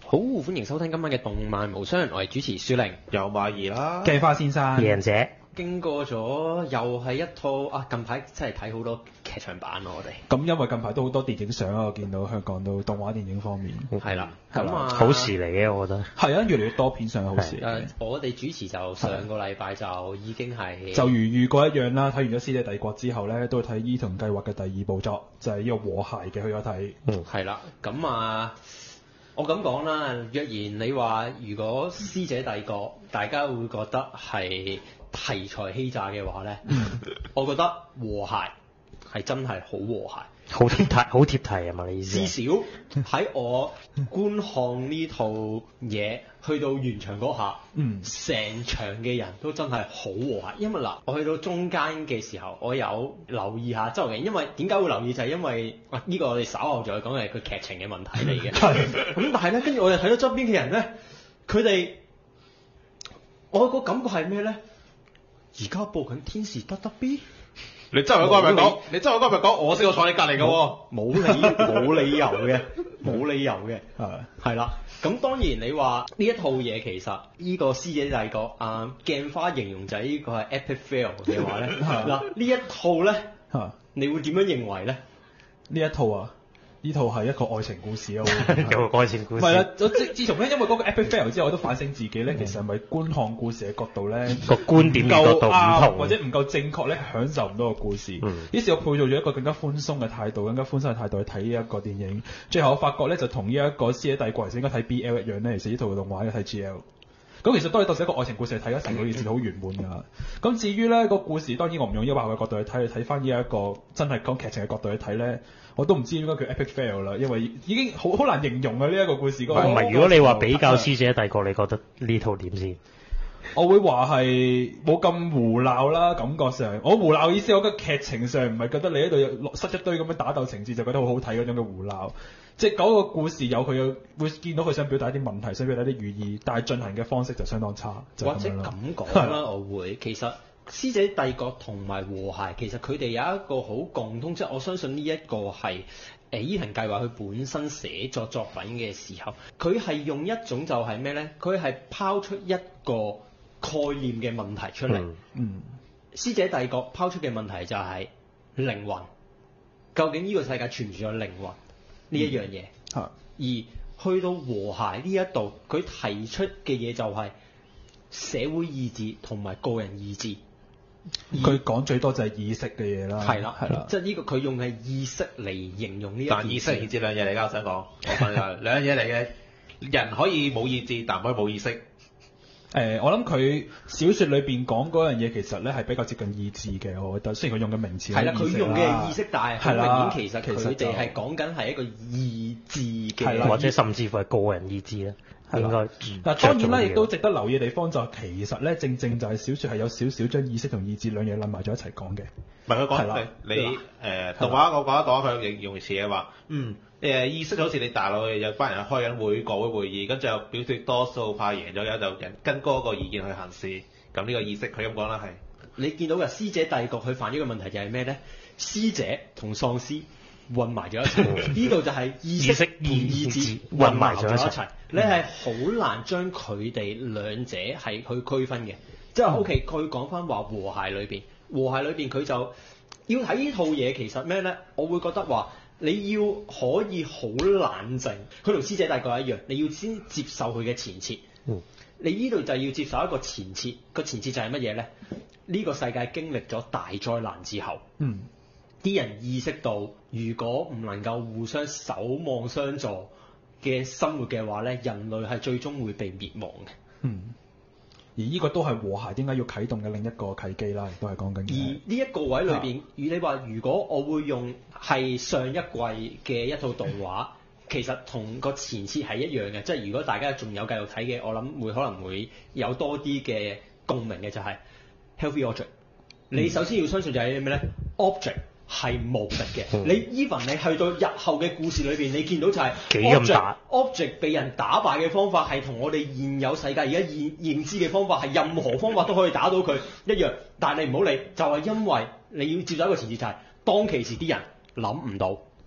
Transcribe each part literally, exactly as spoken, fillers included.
好，歡迎收聽今晚嘅動漫無雙，我係主持雪玲， 有馬兒啦， 計花先生， 贏者。 經過咗又係一套啊，近排真係睇好多劇場版咯，我哋。 咁因為近排都好多電影上啊，我見到香港都動畫電影方面。 係啦， 係啦咁啊， 好事嚟嘅，我覺得。 係啊，越嚟越多片上好事。 誒，我哋主持就上個禮拜就已經係就如預過一樣啦，睇完咗《師姐帝國》之後咧，都會睇《伊藤計劃》嘅第二部作，就係、是、呢個和諧嘅去咗睇。 嗯， 係啦，咁啊。我咁講啦，若然你話如果《師姐帝國》大家會覺得係題材欺詐嘅話咧，我覺得和諧係真係好和諧， 好貼題，好貼題啊嘛！你意思？ 至少喺我觀看呢套嘢去到完場嗰下， 嗯， 成場嘅人都真係好和諧。因為嗱，我去到中間嘅時候，我有留意下周圍，因為點解會留意就係、是、因為哇，呢、這個我哋稍後再講係佢劇情嘅問題嚟嘅。咁但係咧，跟住我又睇到側邊嘅人咧，佢哋我個感覺係咩咧？而家播緊《天使得得 B》。 你周圍嗰個咪講，你周圍嗰個咪講，我識我坐你隔離嘅喎， 冇理冇理由嘅，冇理由嘅，係係啦。咁當然你話呢一套嘢其實呢個師姐帝國啊鏡花形容就係呢個係 epic fail 嘅話咧，嗱呢一套咧，你會點樣認為咧？ 呢一套啊？呢套係一個愛情故事啊， 有個愛情故事。 唔係啦，我自自從咧，因為嗰個 epic fail 之後，我都反省自己咧，其實係咪觀看故事嘅角度咧個觀點角度唔同， 或者唔夠正確咧，享受唔到個故事。嗯、於是，我配套咗一個更加寬鬆嘅態度，更加寬鬆嘅態度去睇呢一個電影。最後我發覺咧，就同呢一個《師姐帝國》其實應該睇 B L 一樣咧，其實呢套動畫應該睇 G L。咁其實當你當成一個愛情故事去睇，一成個件事好圓滿㗎。咁至於咧個故事，當然我唔用優化嘅角度去睇，去睇翻呢一個真係講劇情嘅角度去睇咧，我都唔知應該叫 epic fail 啦，因為已經好好難形容啊呢一、這個故事。唔係，如果你話比較《師姐帝國》，你覺得呢套點先？ 我會話係冇咁胡鬧啦，感覺上。我胡鬧意思，我覺得劇情上唔係覺得你喺度塞一堆咁樣打鬥情節就覺得好好睇嗰種嘅胡鬧。即係嗰個故事有佢嘅會見到佢想表達一啲問題，想表達啲寓意，但係進行嘅方式就相當差。就或者咁講啦，我會其實師姐帝國同埋和諧，其實佢哋有一個好共通，即係我相信呢一個係誒伊藤計劃佢本身寫作作品嘅時候，佢係用一種就係咩咧？佢係拋出一個概念嘅問題出嚟。嗯，師姐帝國拋出嘅問題就係靈魂，究竟呢個世界存唔存在靈魂？呢一樣嘢，嗯、而去到和諧呢一度，佢提出嘅嘢就係社會意志同埋個人意志。 佢講最多就係意識嘅嘢啦。 係啦，係啦，即係呢個佢用係意識嚟形容呢一件事。 但意識意志兩樣嘢嚟㗎，我想講，我問下兩樣嘢嚟嘅，人可以冇意志，但唔可以冇意識。 誒、呃，我諗佢小説裏邊講嗰樣嘢，其實咧係比較接近意志嘅，我覺得。雖然佢用嘅名詞係啦，佢用嘅意識，但係好明顯其實佢哋係講緊係一個意志嘅， 或者甚至乎係個人意志咧。應該。嗱、 嗯，當然啦，亦都值得留意嘅地方就係其實咧，正正就係小説係有少少將意識同意志兩嘢攬埋咗一齊講嘅。 唔係佢講你你誒動畫，我講一講佢用用詞嘅話，嗯誒意識好似你大腦有班人開緊會國會會議，跟住又表決多數派贏咗，有就人跟嗰個意見去行事，咁呢個意識佢咁講啦係。 你見到嘅師姐帝國佢犯呢個問題就係咩咧？師姐同喪屍混埋咗一齊，呢度就係意識同意志混埋咗一齊。你係好難將佢哋兩者係去區分嘅。即係 OK，佢講翻話和諧裏邊，和諧裏邊佢就要睇呢套嘢其實咩咧？我會覺得話你要可以好冷靜，佢同師姐帝國一樣，你要先接受佢嘅前設。嗯，你呢度就要接受一個前設，個前設就係乜嘢咧？呢個世界經歷咗大災難之後，嗯。啲人意識到，如果唔能夠互相守望相助嘅生活嘅話咧，人類係最終會被滅亡嘅。嗯， 而呢個都係和諧點解要啟動嘅另一個契機啦，亦都係講緊。 而呢一個位裏邊，如、啊、你話如果我會用係上一季嘅一套動畫，其實同個前設係一樣嘅，即係如果大家仲有繼續睇嘅，我諗會可能會有多啲嘅共鳴嘅，就係 Healthy Object。你首先要相信就係咩咧 ？Object。係無敵嘅，嗯、你 even 你去到日後嘅故事裏邊，你見到就係 object object 被人打敗嘅方法係同我哋現有世界而家現認知嘅方法係任何方法都可以打到佢一樣，但係你唔好理，就係、是、因為你要接受一個前提就係、是、當其時啲人諗唔到，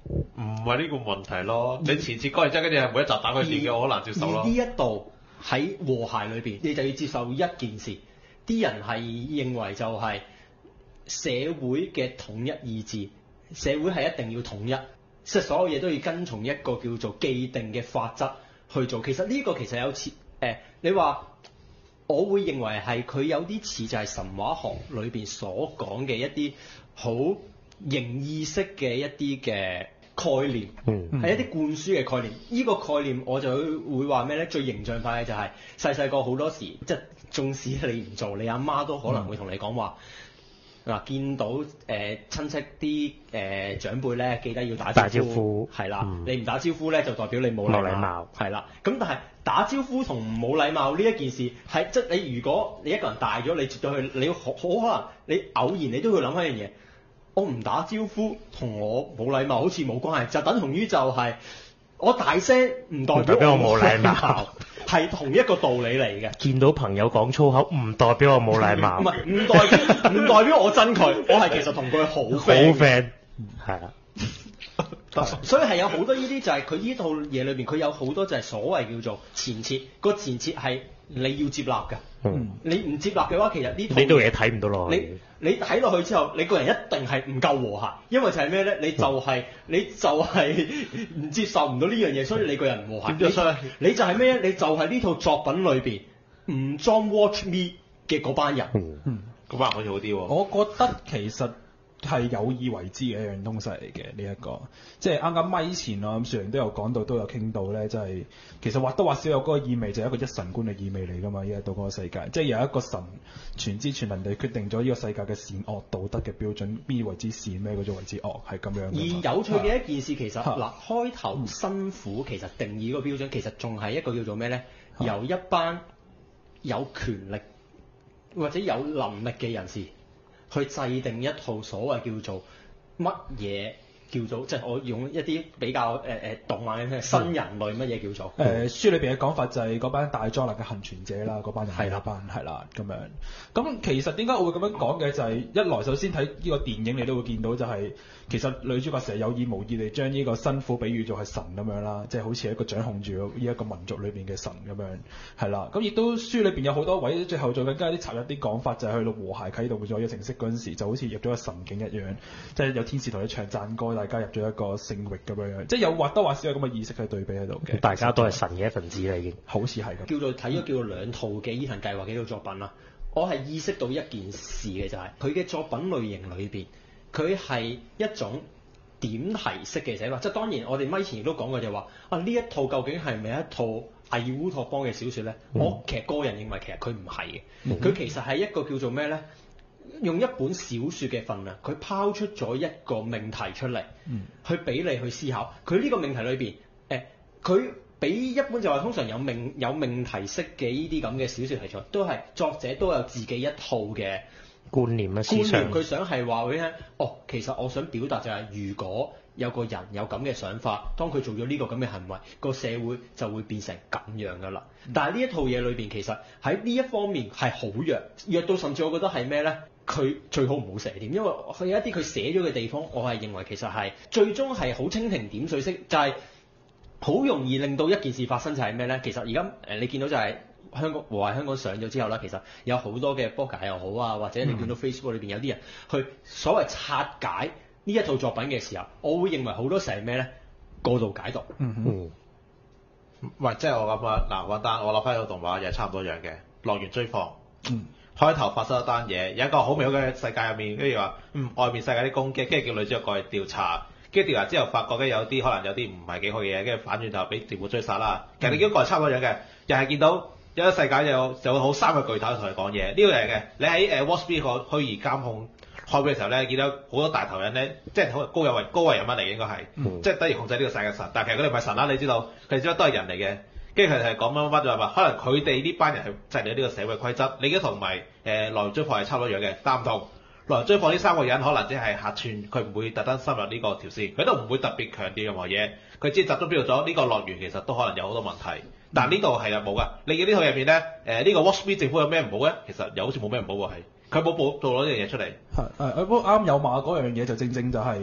唔係呢個問題咯，你前次講完之後，跟住係每一集打佢電嘅，我好難接受咯。 而呢一度喺和諧裏邊，你就要接受一件事，啲人係認為就係社會嘅統一意志，社會係一定要統一，即係所有嘢都要跟從一個叫做既定嘅法則去做。其實呢個其實有似誒、呃，你話我會認為係佢有啲似就係神話學裏邊所講嘅一啲好形意識嘅一啲嘅概念，係、嗯、一啲灌輸嘅概念。呢、這個概念我就會話咩咧？最形象化嘅就係細細個好多時，即係縱使你唔做，你阿媽都可能會同你講話嗱，嗯、見到誒、呃、親戚啲誒、呃、長輩咧，記得要打招呼，係啦，嗯、你唔打招呼咧，就代表你冇禮貌，係啦。咁但係打招呼同冇禮貌呢一件事，係即係你如果你一個人大咗，你接咗去，你好可能你偶然你都會諗一樣嘢。我唔打招呼同我冇禮貌好似冇關係，就等同於就係我大聲唔代表我冇禮貌，係同一個道理嚟嘅。 見到朋友講粗口唔代表我冇禮貌， 唔係唔代表唔代表我憎佢，我係其實同佢好 friend，好 friend 係啦。 所以係有好多呢啲就係佢呢套嘢裏邊，佢有好多就係所謂叫做前設，個前設係你要接納嘅。嗯，你唔接納嘅話，其實呢套呢套嘢睇唔到落去。你你睇落去之後，你個人一定係唔夠和諧，因為就係咩咧？你就係、係嗯、你就係唔接受唔到呢樣嘢，所以你個人唔和諧。你你就係咩咧？你就係呢套作品裏邊唔裝 Watch Me 嘅嗰班人。 嗯，嗰班人好似好啲喎。 我覺得其實係有意為之嘅一樣東西嚟嘅呢一個，即係啱啱咪前啊，咁樹玲都有講到，都有傾到咧，即係其實或多或少有嗰個意味，就係一個一神觀嘅意味嚟㗎嘛。依家到嗰個世界，即係有一個神全知全能地決定咗呢個世界嘅善惡道德嘅標準，咩為之善，咩嗰種為之惡，係咁樣。 而有趣嘅一件事，其實嗱開頭辛苦其實定義個標準，其實仲係一個叫做咩咧？由一班有權力或者有能力嘅人士去制定一套所謂叫做乜嘢叫做，即係我用一啲比較誒誒、呃、動漫嘅新人類乜嘢叫做？誒、 嗯呃、書裏邊嘅講法就係嗰班大災難嘅幸存者啦，嗰班人係啦班係啦咁樣。咁其實點解我會咁樣講嘅就係、是、一來首先睇呢個電影你都會見到就係、是、其實女主角成日有意無意地將呢個辛苦比喻做係神咁樣啦，即係好似一個掌控住呢一個民族裏邊嘅神咁樣係啦。咁亦都書裏邊有好多位最後再更加啲插入啲講法，就係去到和諧啟動咗呢個程式嗰陣時，就好似入咗個神境一樣，即係有天使同你唱讚歌。大家入咗一個聖域咁樣樣，即係有或多或少有咁嘅意識去對比喺度嘅。 大家都係神嘅一份子啦，已經好似係咁。 叫做睇咗叫做兩套嘅伊藤計劃幾套作品啦，我係意識到一件事嘅就係佢嘅作品類型裏邊，佢係一種點題式嘅寫法。即係當然我哋咪前亦都講過就話啊，呢一套究竟係咪一套偽烏托邦嘅小説咧？嗯、我其實個人認為其實佢唔係嘅，佢、嗯、哼其實係一個叫做咩咧？用一本小説嘅份量，佢拋出咗一個命題出嚟，嗯、去俾你去思考。佢呢個命題裏邊，誒、呃，佢比一般就話通常有命有命題式嘅呢啲咁嘅小説題材，都係作者都有自己一套嘅觀念啊思想。 佢想係話俾你聽，哦，其實我想表達就係、是，如果有個人有咁嘅想法，當佢做咗呢個咁嘅行為，個社會就會變成咁樣噶啦。嗯、但係呢一套嘢裏邊，其實喺呢一方面係好弱，弱到甚至我覺得係咩咧？佢最好唔好寫添，因為佢有一啲佢寫咗嘅地方，我係認為其實係最終係好蜻蜓點水式，就係、是、好容易令到一件事發生就係咩咧？其實而家誒你見到就係香港和諧香港上咗之後啦，其實有好多嘅 blogger 又好啊，或者你見到 Facebook 裏邊有啲人去所謂拆解呢一套作品嘅時候，我會認為好多時係咩咧？過度解讀。嗯哼。 喂，即係我咁啊！嗱，簡單，我諗翻個動畫又係差唔多樣嘅，樂園追放。嗯。開頭發生一單嘢，有一個好美好嘅世界入面，跟住話，嗯，外面世界啲攻擊，跟住叫女主角過去調查，跟住調查之後發覺咧有啲可能有啲唔係幾好嘅嘢，跟住反轉頭俾政府追殺啦。其實你見到個係差唔多樣嘅，又係見到有一世界有有好三個巨頭同你講嘢，呢、這個嚟嘅。你喺誒 Watch Me 個虛擬監控開會嘅時候咧，見到好多大頭人咧，即係好高有位高位人物嚟嘅應該係，嗯、即係等於控制呢個世界神，但係其實佢哋唔係神啦，你知道，佢哋只不過都係人嚟嘅。跟住佢哋係講乜乜乜就係話，可能佢哋呢班人係制定呢個社會規則。你而家同埋誒樂園追放係差唔多樣嘅，但唔同。樂園追放呢三個人可能只係客串，佢唔會特登深入呢個條線，佢都唔會特別強調任何嘢。佢只集中表達咗呢個樂園其實都可能有好多問題。但係呢度係啊冇㗎。你嘅呢套入面咧，誒、呃、呢、這個 Watch Me 政府有咩唔好咧？其實又好似冇咩唔好喎，係佢冇報做咗呢樣嘢出嚟。 係誒，不過啱有馬嗰樣嘢就正正就係、是。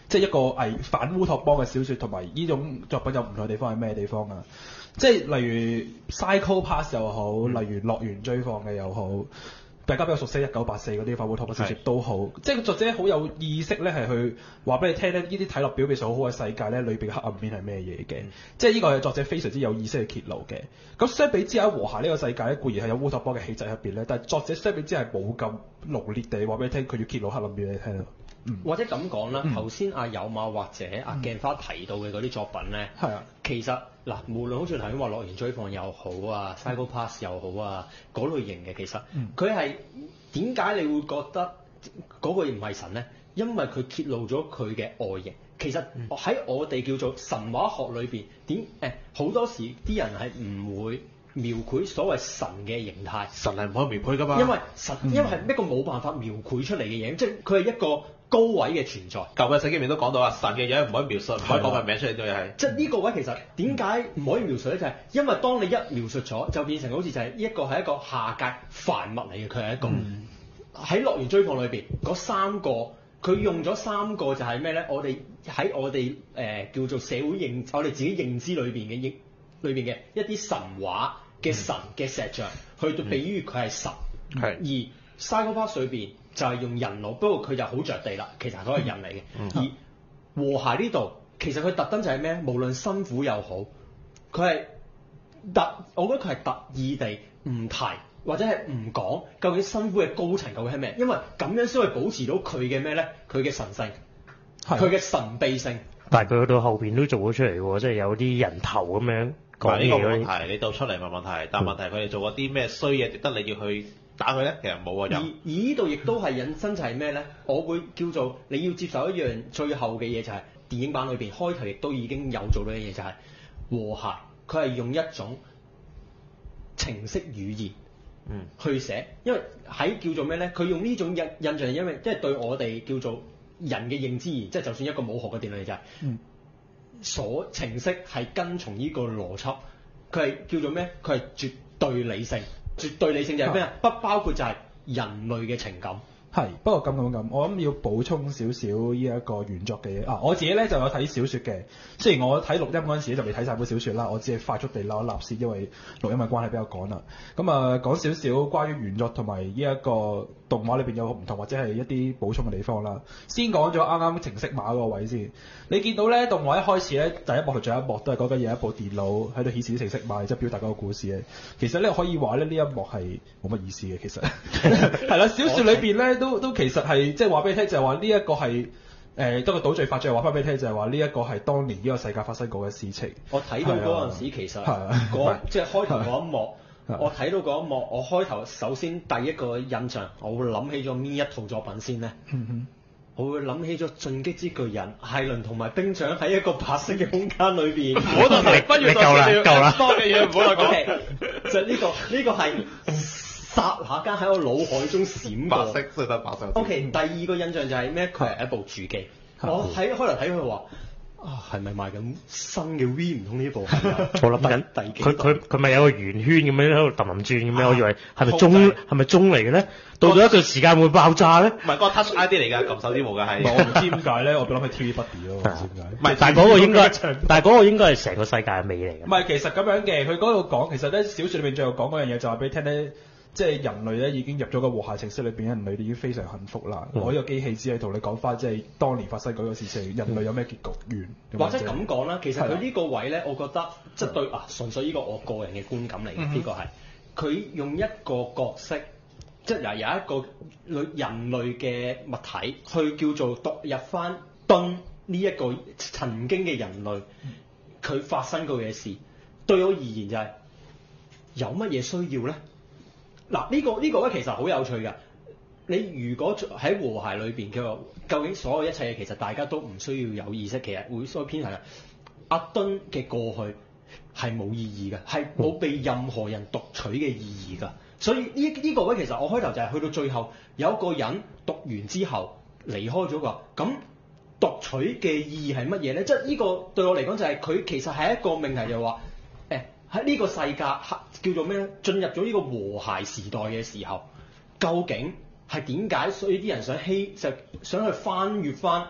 即係一個偽反烏托邦嘅小説，同埋呢種作品有唔同嘅地方係咩地方啊？即係例如 Psycho Pass 又好， 嗯、 例如樂園追放嘅又好。大家比較熟悉一九八四嗰啲反烏托邦小説都好，即係作者好有意識咧，係去話俾你聽咧，呢啲睇落表面上好好嘅世界咧，裏邊嘅黑暗面係咩嘢嘅？嗯、即係呢個係作者非常之有意識去揭露嘅。咁相比之下，和諧呢個世界咧固然係有烏托邦嘅氣質入邊咧，但係作者相比之下係冇咁濃烈地話俾你聽，佢要揭露黑暗面俾你聽咯。嗯、 或者咁講啦，頭先阿有馬或者阿鏡花提到嘅嗰啲作品咧，係啊、嗯，其實嗱，無論好似頭先話樂園追放又好啊 Psycho Pass 又好啊，嗰類型嘅其實佢係點解你會覺得嗰個唔係神咧？因為佢揭露咗佢嘅外形。其實喺我哋叫做神話學裏邊，點誒好多時啲人係唔會描繪所謂神嘅形態。 神係唔可以描繪㗎嘛？ 因為神，因為係一個冇辦法描繪出嚟嘅嘢，即係佢係一個高位嘅存在。 舊嘅聖經裏面都講到啊，神嘅嘢唔可以描述，唔可以講個名出嚟，都係。 即係呢個位其實點解唔可以描述咧？就係、是、因為當你一描述咗，就變成好似就係一個係一個下界凡物嚟嘅，佢係一個喺樂園追放裏邊嗰三個，佢用咗三個就係咩咧？我哋喺我哋誒、呃、叫做社會認，我哋自己認知裏邊嘅認裏邊嘅一啲神話嘅神嘅石像，嗯、去到比喻佢係神。係、嗯、而 Psycho Pass 裏邊就係用人腦，不過佢就好着地啦。其實佢係人嚟嘅。嗯、而和諧呢度其實佢特登就係咩？無論辛苦又好，佢係特，我覺得佢係特意地唔提或者係唔講究竟辛苦嘅高層究竟係咩？因為咁樣先可以保持到佢嘅咩咧？佢嘅神性，佢嘅的神秘性。 但係佢去到後邊都做咗出嚟喎，即係有啲人頭咁樣講嘢嗰啲。 係你到出嚟冇問題，但問題佢哋做過啲咩衰嘢值得你要去打佢咧？其實冇啊。而而呢度亦都係引申就係咩咧？我會叫做你要接受一樣最後嘅嘢，就係電影版裏邊開頭亦都已經有做到嘅嘢，就係和諧。佢係用一種程式語言。嗯，去寫，因為喺叫做咩咧？佢用呢種印印象，因為即係對我哋叫做人嘅認知而，即係就算一個冇學嘅電腦就係，嗯，所程式係跟從呢個邏輯，佢係叫做咩？佢係絕對理性，絕對理性就係咩啊？不包括就係人類嘅情感。 係，不過咁咁咁，我諗要補充少少呢一個原作嘅嘢啊！我自己咧就有睇小説嘅，雖然我睇錄音嗰陣時就未睇晒本小説啦，我只係快速地撈一撈先，因為錄音嘅關係比較趕啦。咁啊，講少少關於原作同埋呢一個動畫裏邊有唔同或者係一啲補充嘅地方啦。先講咗啱啱程式碼嗰個位先，你見到咧動畫一開始咧第一幕同最後一幕都係講緊有一部電腦喺度顯示啲程式碼，即係表達嗰個故事嘅。其實咧可以話咧呢一幕係冇乜意思嘅，其實係啦，小説裏邊咧。都都其實係即係話俾你聽，就係話呢一個係誒得個倒敘法，再話翻俾你聽，就係話呢一個係當年呢個世界發生過嘅事情。 我睇到嗰陣時，其實嗰即係開頭嗰一幕，我睇到嗰一幕，我開頭首先第一個印象，我會諗起咗邊一套作品先咧？嗯哼，我會諗起咗《進擊之巨人》艾倫同埋兵長喺一個白色嘅空間裏邊。唔好再不如夠啦，夠啦， 多嘅嘢唔好再講。就呢個呢個係。霎下間喺我腦海中閃過， 白色識得白色。 O K，第二個印象就係咩？佢係一部主機。我睇開頭睇佢話啊，係咪賣緊新嘅 V？ 唔通呢部？我諗緊第幾？ 佢佢佢咪有個圓圈咁樣喺度揼揼轉咁樣？我以為係咪中係咪中嚟嘅咧？到咗一段時間會爆炸咧？ 唔係嗰個 Touch I D 嚟㗎，撳手指模㗎係。 我唔知點解咧，我諗係 T V Buddy 咯，唔知點解。 唔係，但係嗰個應該，但係嗰個應該係成個世界嘅美嚟嘅。 唔係，其實咁樣嘅，佢嗰度講，其實咧小説裏面最後講嗰樣嘢就話俾你聽咧。即係人類咧已經入咗個和諧程式裏邊，人類已經非常幸福啦。嗯、我呢個機器只係同你講翻，即係當年發生嗰個事情，人類有咩結局完。 嗯、或者咁講啦，其實佢呢個位咧，我覺得即係對啊，純粹呢個我個人嘅觀感嚟嘅，呢、嗯、個係佢用一個角色，即係有一個類人類嘅物體去叫做讀入翻敦呢一個曾經嘅人類，佢發生過嘅事，對我而言就係、是、有乜嘢需要咧？嗱，呢個呢個咧其實好有趣㗎。你如果喺和諧裏邊嘅話，究竟所有一切嘢其實大家都唔需要有意識，其實會所以偏向阿敦嘅過去係冇意義嘅，係冇被任何人讀取嘅意義㗎。所以呢呢個咧其實我開頭就係去到最後有一個人讀完之後離開咗㗎。咁讀取嘅意義係乜嘢咧？即係呢個對我嚟講就係佢其實係一個命題，就係話誒。喺呢個世界叫做咩咧？進入咗呢個和諧時代嘅時候，究竟係點解？所以啲人想希就想去翻閱翻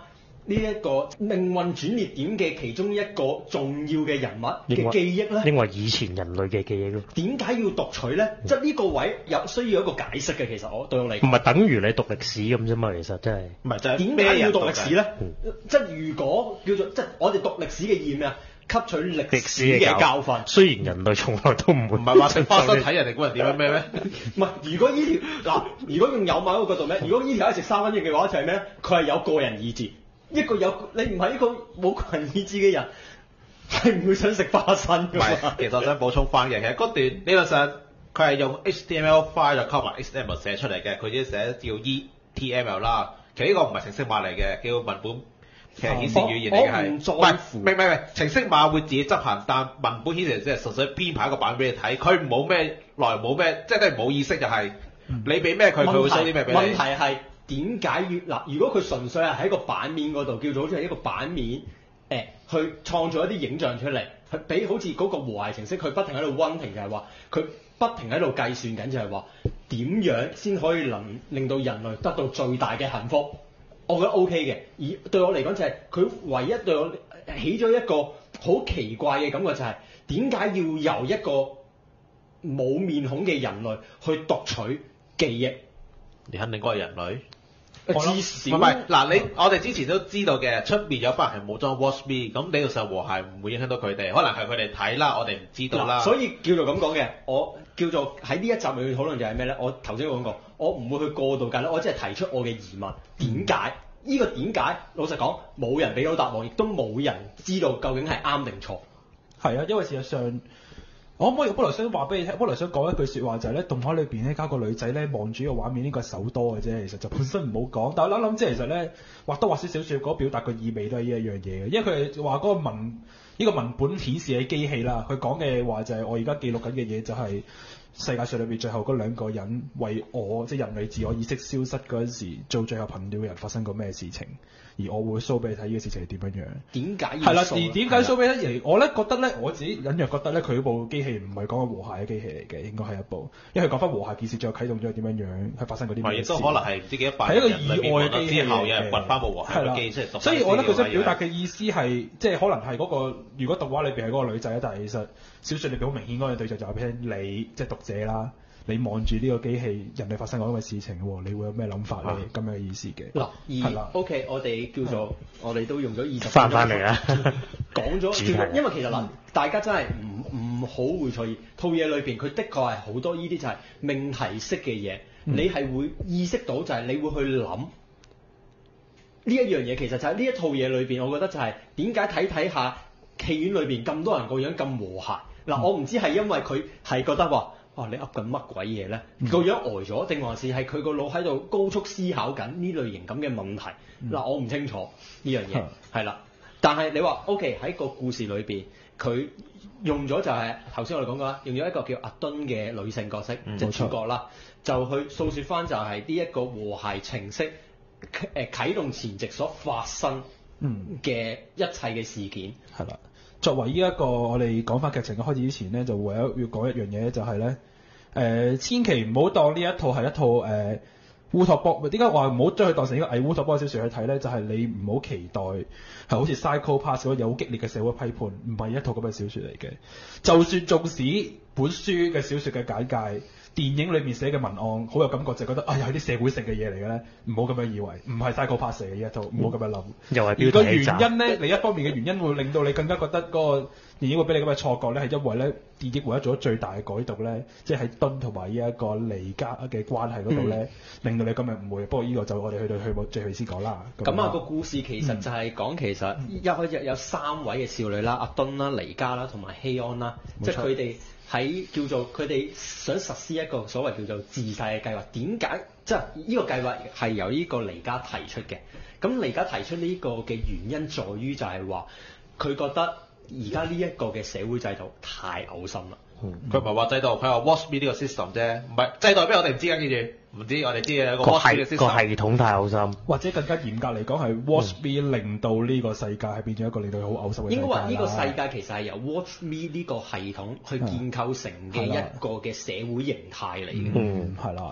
呢一個命運轉捩點嘅其中一個重要嘅人物嘅記憶咧？ 因為以前人類嘅記憶咯。 點解要讀取咧？即係呢個位有需要一個解釋嘅。其實我對我嚟講， 唔係等於你讀歷史咁啫嘛。其實真係唔係就係點解要讀歷史咧？ 嗯、 即係如果叫做即係我哋讀歷史嘅意義咩啊？吸取歷史嘅教教訓。 雖然人類從來都唔會唔係話食花生睇人哋估人點樣咩咩？ 唔係，如果呢條嗱，如果用有某一個角度咩？如果呢條一食三蚊嘢嘅話，就係咩咧？佢係有個人意志，一個有你唔係一個冇個人意志嘅人，係唔會想食花生㗎嘛。 其實我想補充翻嘅，其實嗰段理論上佢係用 H T M L file 就溝埋 X M L 寫出嚟嘅，佢啲寫叫 E T M L 啦。其實呢個唔係程式碼嚟嘅，叫文本。其實顯示語言嚟嘅係，唔係唔係唔係程式碼會自己執行，但文本顯示即係純粹編排一個版俾你睇，佢冇咩內容冇咩，即係都係冇意識就係、是嗯、你俾咩佢，佢會 show 啲咩俾你。 問題係點解要嗱？如果佢純粹係喺個版面嗰度叫做好似係一個版面誒、呃，去創造一啲影像出嚟，去俾好似嗰個和諧程式，佢不停喺度溫停，就係話佢不停喺度計算緊，就係話點樣先可以能令到人類得到最大嘅幸福。我覺得 OK 嘅，而對我嚟講就係佢唯一對我起咗一個好奇怪嘅感覺，就係點解要由一個冇面孔嘅人類去讀取記憶？ 你肯定嗰個人類， 至少唔係嗱，你我哋之前都知道嘅，出面有班人係冇裝 Watch Me，咁理論上和諧唔會影響到佢哋，可能係佢哋睇啦，我哋唔知道啦。 所以叫做咁講嘅，我叫做喺呢一集裏面討論就係咩咧？我頭先講過，我唔會去過度解釋，我只係提出我嘅疑問，點解？呢個點解？老實講，冇人俾到答案，亦都冇人知道究竟係啱定錯。 係啊，因為事實上，我可唔可以本來想話俾你聽，本來想講一句説話就係咧，動畫裏邊咧加個女仔咧望住個畫面，呢個係手多嘅啫，其實就本身唔好講。但係我諗諗即係其實咧，或多或少少少嗰表達個意味都係呢一樣嘢嘅，因為佢係話嗰個文呢、呢個文本顯示嘅機器啦，佢講嘅話就係我而家記錄緊嘅嘢就係世界上裏邊最後嗰兩個人為我即係人類自我意識消失嗰陣時做最後頻率嘅人發生過咩事情，而我會 show 俾你睇呢個事情係點樣樣。 點解要係啦？而點解 show 俾你睇？我咧覺得咧，我自己隱約覺得咧，佢部機器唔係講緊和諧嘅機器嚟嘅，應該係一部，因為佢講翻和諧件事，最後啟動咗點樣樣，係發生嗰啲咩事。 亦都可能係唔知幾多百係一個意外嘅機器之後有人掘翻部和諧嘅機出嚟讀。 所以我覺得佢想表達嘅意思係，即係可能係嗰、嗰個，如果動畫裏邊係嗰個女仔，但係其實小説裏邊好明顯嗰個對象就係俾你，即係讀者啦。你望住呢個機器，人類發生過咁嘅事情喎，你會有咩諗法咧？咁樣嘅意思嘅。 嗱，而 OK，我哋叫做我哋都用咗二十分鐘翻返嚟啦， 講咗，因為其實嗱，大家真係唔唔好會錯意，套嘢裏邊佢的確係好多呢啲就係命題式嘅嘢，嗯、你係會意識到就係你會去諗呢一樣嘢，其實就係呢一套嘢裏邊，我覺得就係點解睇睇下戲院裏邊咁多人個樣咁和諧嗱，嗯、我唔知係因為佢係覺得話。哇！你噏緊乜鬼嘢咧？個、嗯、樣呆咗，定還是係佢個腦喺度高速思考緊呢類型咁嘅問題？嗱、嗯，我唔清楚呢樣嘢，係啦、嗯。但係你話 OK 喺個故事裏邊，佢用咗就係頭先我哋講過啦，用咗一個叫阿敦嘅女性角色，即係、嗯、主角啦，就去訴説翻就係呢一個和諧程式誒啟動前夕所發生嘅一切嘅事件， 係啦、嗯。作為呢一個我哋講翻劇情嘅開始之前咧，就唯有要講一樣嘢就係、是、咧，誒、呃、千祈唔好當呢一套係一套誒烏托邦，點解話唔好將佢當成一個偽烏托邦小説去睇咧？就係、是、你唔好期待係好似 Psycho Pass 嗰有好激烈嘅社會批判，唔係一套咁嘅小説嚟嘅。就算縱使本書嘅小説嘅簡介、電影裏面寫嘅文案好有感覺，就覺得啊，又係啲社會性嘅嘢嚟嘅咧，唔好咁樣以為，唔係 Psycho Pass 嚟嘅呢一套，唔好咁樣諗。又係而個原因咧，另一方面嘅原因會令到你更加覺得嗰個電影會俾你咁嘅錯覺咧，係因為咧電影唯一做咗最大嘅改動咧，即係喺敦同埋呢一個離家嘅關係嗰度咧，嗯、令到你今日唔會。不過呢個就我哋去到去最後先講啦。 咁啊，個故事其實就係講、嗯、其實一開始有三位嘅少女啦，阿敦啦、離家啦同埋希安啦，即係佢哋。喺叫做佢哋想實施一個所謂叫做自細嘅計劃，點解即係呢個計劃係由呢個離家提出嘅？咁離家提出呢個嘅原因在於就係話佢覺得而家呢一個嘅社會制度太嘔心啦。 佢唔係話制度，佢話 Watch Me 呢個 system 啫，唔係制度咩？我哋唔知㗎，記住唔知，我哋知嘅有個 Watch Me 嘅 system。 個系統太嘔心， 或者更加嚴格嚟講係 Watch Me 令到呢個世界係變咗一個令到佢好嘔心嘅世界。 應該話呢個世界其實係由 Watch Me 呢個系統去建構成嘅一個嘅社會形態嚟嘅。 嗯，係啦， 係啦。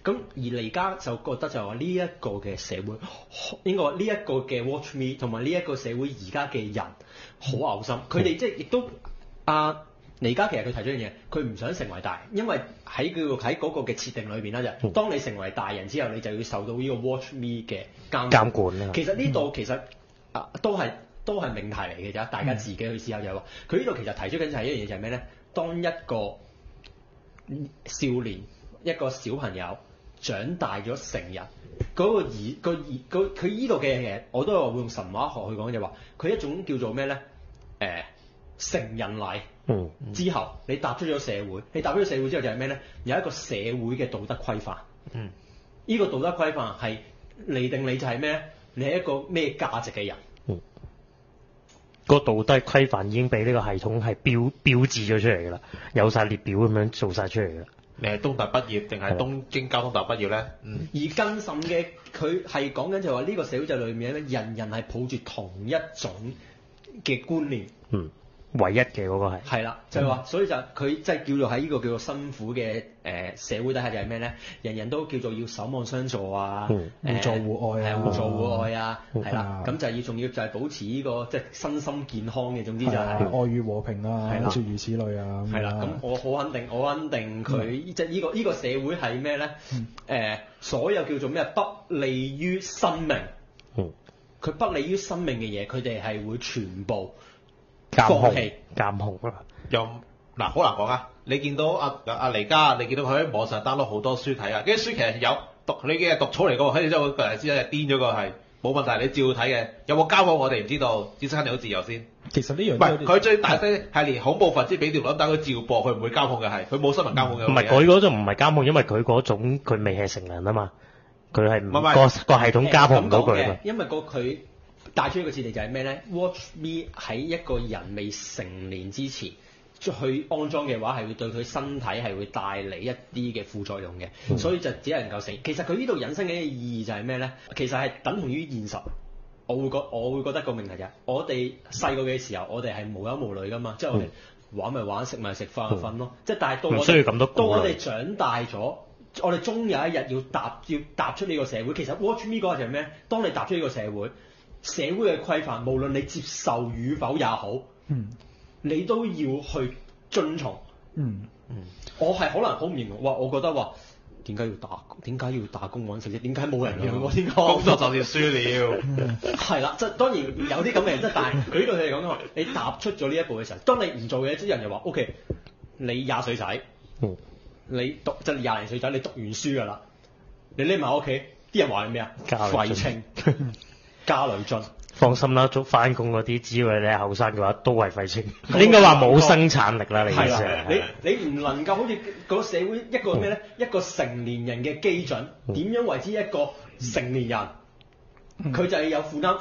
咁而而家就覺得就係話呢一個嘅社會，應該話呢一個嘅 Watch Me 同埋呢一個社會而家嘅人好嘔心，佢哋即係亦都啊。而家其實佢提出一樣嘢，佢唔想成為大人，因為喺佢喺嗰個嘅設定裏邊咧，就當你成為大人之後，你就要受到呢個 Watch Me 嘅監監管啦。 其實呢度其實啊都係都係命題嚟嘅啫，大家自己去思考就係話，佢呢度其實提出緊就係一樣嘢就係咩咧？當一個少年一個小朋友長大咗成人，嗰、那個兒個兒個佢呢度嘅嘢，我都係會用神話學去講就係話，佢一種叫做咩咧？誒、呃、成人禮。 嗯， 之後你踏出咗社會，你踏出咗社會之後就係咩咧？有一個社會嘅道德規範。 嗯， 呢個道德規範係釐定你就係咩咧？你係一個咩價值嘅人？ 嗯，個道德規範已經俾呢個系統係標標誌咗出嚟㗎啦，有晒列表咁樣做晒出嚟㗎啦。 你係東大畢業定係東京交通大畢業咧？嗯。 而更甚嘅，佢係講緊就係話呢個社會制裏面咧，人人係抱住同一種嘅觀念。 嗯。唯一嘅嗰個係係啦，就係、是、話，所以就佢即係叫做喺呢個叫做辛苦嘅誒、呃、社會底下就係咩咧？人人都叫做要守望相助啊， 互助互愛啊， 互助互愛啊，係啦、 啊， 咁就要仲要就係保持呢、這個即係、就是、身心健康嘅，總之就係、是啊、愛與和平啊， 係啦， 諸如此類啊。 係啦，咁我好肯定，我肯定佢、嗯、即係呢個呢、這個社會係咩咧？誒、嗯呃，所有叫做咩不利於生命，嗯，佢不利於生命嘅嘢，佢哋係會全部。 監控， 放棄監控啊！ 又嗱，好難講啊！你見到阿阿黎家，你見到佢喺網上 download 好多書睇啊！啲書其實有毒，你嘅係毒草嚟嘅喎，睇完之後個人知係癲咗個係冇問題，你照睇嘅。有冇交過我哋唔知道，知識肯定好自由先。 其實呢樣唔係佢最大聲係連恐怖分子俾條撚等佢照播，佢唔會監控嘅係，佢冇新聞監控嘅。 唔係佢嗰種唔係監控，因為佢嗰種佢未係成人啊嘛，佢係唔個個系統監控唔到佢啊。 因為個佢。帶出一個設定就係咩咧 ？Watch Me 喺一個人未成年之前去安裝嘅話，係會對佢身體係會帶嚟一啲嘅副作用嘅，嗯、所以就只能夠成。其實佢呢度引申嘅意義就係咩咧？其實係等同於現實。我會覺我會覺得個命題就係我哋細個嘅時候，我哋係無憂無慮噶嘛，即係我哋玩咪玩，食咪食，瞓咪瞓咯。即係但係到我哋到我哋長大咗，我哋終有一日要踏要踏出呢個社會。其實 Watch Me 嗰個就係咩？當你踏出呢個社會。社會嘅規範，無論你接受與否也好，嗯，你都要去遵從。嗯嗯，我係可能好唔認同，哇！我覺得話點解要打點解要打工揾食啫？點解冇人養我？點解工作就要輸了？ 係啦，即係當然有啲咁嘅人，即係但係佢呢度佢哋講緊話，你踏出咗呢一步嘅時候，當你唔做嘅啲人就話：O K，你廿歲仔，嗯，你讀即係廿零歲仔，你讀完書㗎啦，你匿埋屋企，啲人話你咩啊？廢青。家裏進， 放心啦，做翻工嗰啲，只要你係後生嘅話，都係廢青。應該話冇生產力啦，你意思係？ 你你唔能夠好似個社會一個咩咧？嗯、一個成年人嘅基準，點樣為之一個成年人？佢、嗯、就係有負擔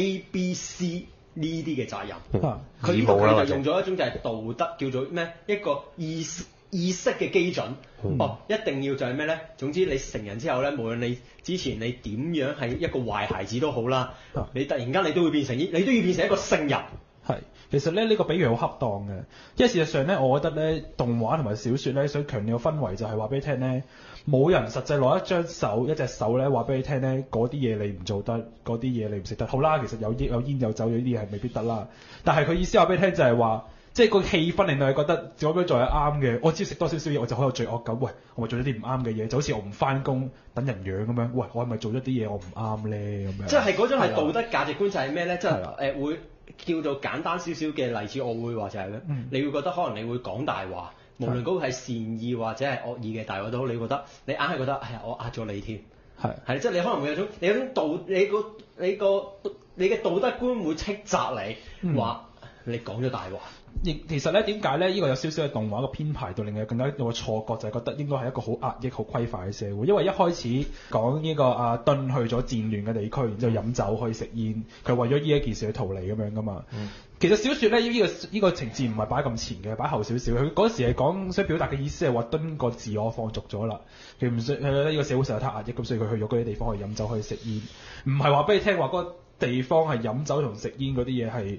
A、B、C 呢啲嘅責任。佢呢個佢就用咗一種就係道德叫做咩？一個意識。意識嘅基準，嗯、哦，一定要就係咩咧？總之你成人之後咧，無論你之前你點樣係一個壞孩子都好啦，啊、你突然間你都會變成，你都要變成一個聖人。 係，其實咧呢、呢個比喻好恰當嘅，因為事實上咧，我覺得咧動畫同埋小説咧想強調嘅氛圍就係話俾你聽咧，冇人實際攞一張手一隻手咧話俾你聽咧，嗰啲嘢你唔做得，嗰啲嘢你唔食得。好啦，其實有煙有煙有酒有啲嘢係未必得啦，但係佢意思話俾你聽就係話。即係個氣氛令到你覺得做嗰樣做係啱嘅，我只要食多少少嘢我就好有罪惡感。喂，我咪做咗啲唔啱嘅嘢，就好似我唔翻工等人養咁樣。喂，我係咪做咗啲嘢我唔啱咧咁樣？即係嗰種係道德價值觀就係咩咧？即係誒會叫做簡單少少嘅例子，我會話就係咧，嗯、你會覺得可能你會講大話，無論嗰個係善意或者係惡意嘅大話都好，你覺得你硬係覺得係啊，我呃咗你添。係係即係你可能會有種你有種道你個你個你嘅道德觀會斥責你話、嗯、你講咗大話。 亦其實咧點解咧？呢、呢個有少少嘅動畫嘅編排到令你更加有個錯覺，就係、是、覺得應該係一個好壓抑、好規範嘅社會。因為一開始講呢個阿敦去咗戰亂嘅地區，然之後飲酒可以食煙，佢為咗呢一件事去逃離咁樣噶嘛。嗯、其實小説咧呢、呢個呢、呢個情節唔係擺咁前嘅，擺後少少。佢嗰時係講想表達嘅意思係話敦個自我放逐咗啦，佢唔想佢覺得呢個社會實在太壓抑，咁所以佢去咗嗰啲地方去飲酒可以食煙，唔係話俾你聽話嗰個地方係飲酒同食煙嗰啲嘢係。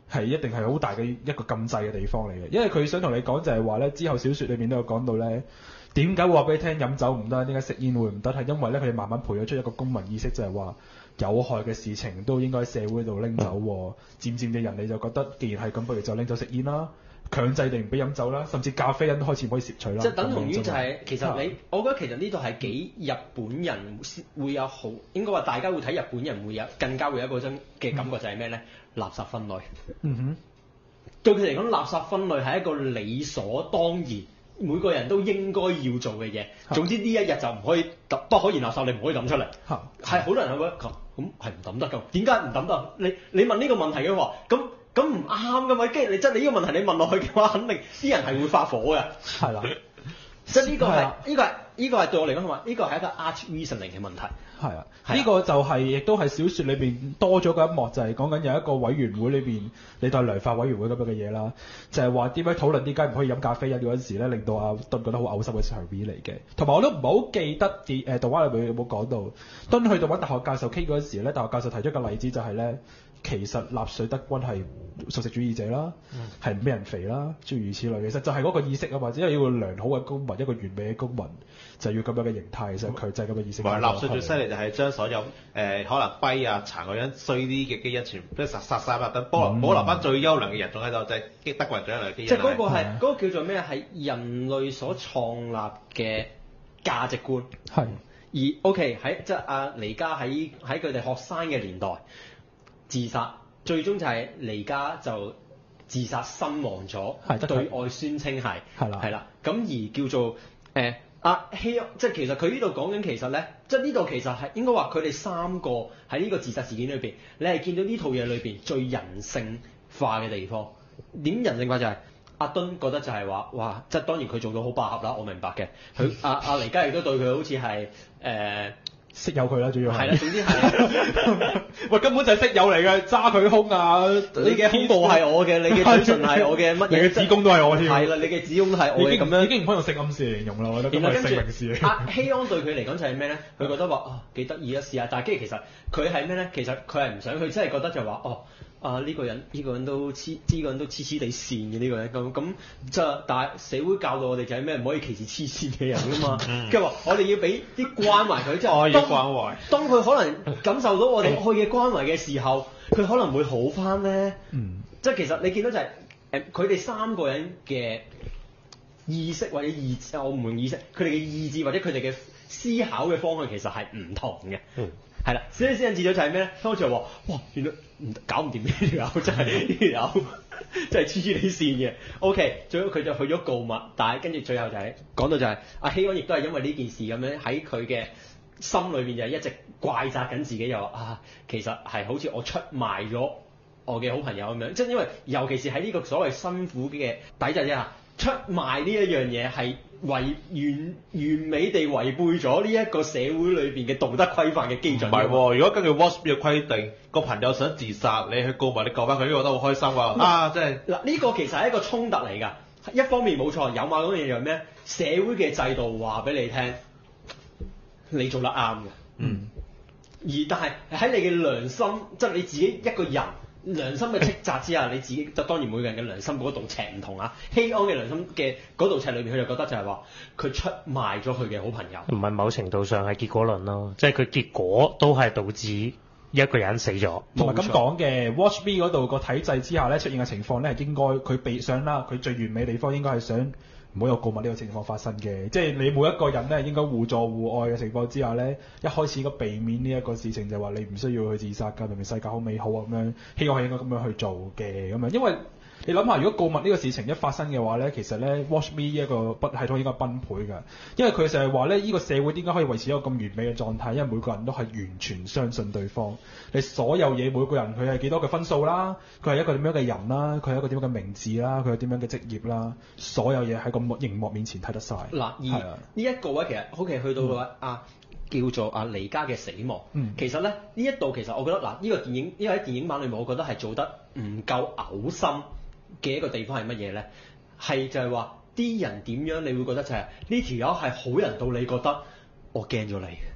係一定係好大嘅一個禁制嘅地方嚟嘅，因為佢想同你講就係話咧，之後小説裏面都有講到咧，點解會話俾你聽飲酒唔得，點解食煙會唔得？係因為咧佢哋慢慢培養出一個公民意識，就係話有害嘅事情都應該喺社會度拎走喎。漸漸嘅人你就覺得，既然係咁，不如就拎走食煙啦，強制定唔俾飲酒啦，甚至咖啡因都開始唔可以攝取啦。 即係等同於就係、是、其實你，我覺得其實呢度係幾日本人會有好，應該話大家會睇日本人會有更加會有一個種嘅感覺就係咩咧？垃圾分類。 嗯哼。 對佢嚟講，垃圾分類係一個理所當然，每個人都應該要做嘅嘢。總之呢一日就唔可以抌，不可燃垃圾你唔可以抌出嚟。係好多人係覺得咁係唔抌得㗎，點解唔抌得？你你問呢個問題嘅話，咁咁唔啱㗎嘛？跟住你即係你呢個問題你問落去嘅話，肯定啲人係會發火嘅。係啦，即係呢個係呢個係呢個係對我嚟講，同埋呢個係一個 arch reasoning 嘅問題。係啊， 呢個就係、是、亦都係小説裏邊多咗嗰一幕，就係講緊有一個委員會裏邊，你當量化委員會咁樣嘅嘢啦，就係話點樣討論點解唔可以飲咖啡因嗰陣時咧，令到阿敦覺得好嘔心嘅場面嚟嘅。同埋我都唔係好記得啲誒動畫裏邊有冇講到，敦去到揾大學教授傾嗰陣時咧，大學教授提出個例子就係咧，其實納粹德軍係素食主義者啦，係唔俾人肥啦，諸如此類。其實就係嗰個意識啊嘛，只係要個良好嘅公民，一個完美嘅公民，就要咁樣嘅形態，其實強制咁嘅意識。 唔係納粹最犀利就係將所有誒、呃、可能跛啊殘個人衰啲嘅基因全部都殺殺曬啦，等保留保留翻最優良嘅人仲喺度，就係、是、德國人最優良嘅基因。 即係嗰個係嗰、嗰個叫做咩？係人類所創立嘅價值觀。係。而 OK 喺即係阿尼加喺喺佢哋學生嘅年代自殺，最終就係尼加就自殺身亡咗，對外宣稱係係啦係啦，咁而叫做誒阿希，即係其實佢呢度講緊其實咧，即係呢度其實係應該話佢哋三個喺呢個自殺事件裏邊，你係見到呢套嘢裏邊最人性化嘅地方。點人性化就係、是、阿敦覺得就係話哇，即係當然佢做到好百合啦，我明白嘅。佢阿阿尼加亦都對佢好似係誒。 識友佢啦，主要係。係啦，總之係。 喂，根本就係識友嚟嘅，揸佢胸啊！ 你嘅胸部係我嘅，你嘅嘴唇係我嘅，乜嘢？ 你嘅子宮都係我添。 係啦，你嘅子宮都係我嘅，咁樣已經唔可以用性暗示嚟形容啦，我覺得。然後跟住， 阿希安對佢嚟講就係咩咧？佢覺得話啊幾得意啊，試下。但係跟住其實佢係咩咧？其實佢係唔想，佢真係覺得就話哦。啊！呢、這個人呢、這個人都黐，呢、這個人都黐黐地線嘅呢個人咁咁，即係但係社會教導我哋就係咩？唔可以歧視黐線嘅人㗎嘛。跟住話我哋要俾啲關懷佢，即係愛嘅關懷。 當佢可能感受到我哋愛嘅關懷嘅時候，佢可能會好返咧。嗯，即係其實你見到就係誒，佢、呃、哋三個人嘅意識或者意志，我唔用意識，佢哋嘅意志或者佢哋嘅思考嘅方向其實係唔同嘅。嗯。係啦，所以先引致咗就係咩咧？當時話哇，原來唔搞唔掂呢條友，真係呢條友真係黐黐地線嘅。OK，最後佢就去咗告密，但係跟住最後就係、是、講到就係、是、阿希安亦都係因為呢件事咁樣喺佢嘅心裏邊就係一直怪責緊自己，又話啊，其實係好似我出賣咗我嘅好朋友咁樣，即係因為尤其是喺呢個所謂辛苦嘅抵制之下，出賣呢一樣嘢係違完完美地違背咗呢一個社會裏邊嘅道德規範嘅基準。 唔係喎，如果根據 WhatsApp 嘅規定，個朋友想自殺，你去告埋，你救翻佢，呢個覺得好開心喎。啊，真係嗱，呢個其實係一個衝突嚟㗎。一方面冇錯，有某種嘢係咩？社會嘅制度話俾你聽，你做得啱嘅。嗯。而但係喺你嘅良心，即係你自己一個人。良心嘅斥責之下，你自己就當然每個人嘅良心嗰道尺唔同啊。希安嘅良心嘅嗰道尺裏面，佢就覺得就係話佢出賣咗佢嘅好朋友。 唔係某程度上係結果論咯，即係佢結果都係導致一個人死咗。 同埋咁講嘅 Watch Me 嗰度個體制之下咧出現嘅情況咧，係應該佢避想啦，佢最完美嘅地方應該係想唔好有告密呢個情況發生嘅，即係你每一個人咧應該互助互愛嘅情況之下咧，一開始應該避免呢一個事情，就話你唔需要去自殺㗎，明明世界好美好啊咁樣，希望係應該咁樣去做嘅咁樣，因為你諗下，如果告密呢個事情一發生嘅話咧，其實咧 Watch Me 呢一個不系統應該崩潰㗎，因為佢就係話咧，呢個社會點解可以維持一個咁完美嘅狀態？因為每個人都係完全相信對方，你所有嘢每個人佢係幾多嘅分數啦，佢係一個點樣嘅人啦，佢係一個點樣嘅名字啦，佢係點樣嘅職業啦，所有嘢喺個熒幕面前睇得晒。 嗱，而呢一個位其實好奇去到嘅啊叫做阿尼加嘅死亡，嗯、其實咧呢一度其實我覺得嗱，呢、呢個電影因為喺電影版裏面，我覺得係做得唔夠嘔心嘅一個地方係乜嘢咧？係就係話啲人點樣，你會覺得就係呢條友係好人到你覺得我驚咗你，即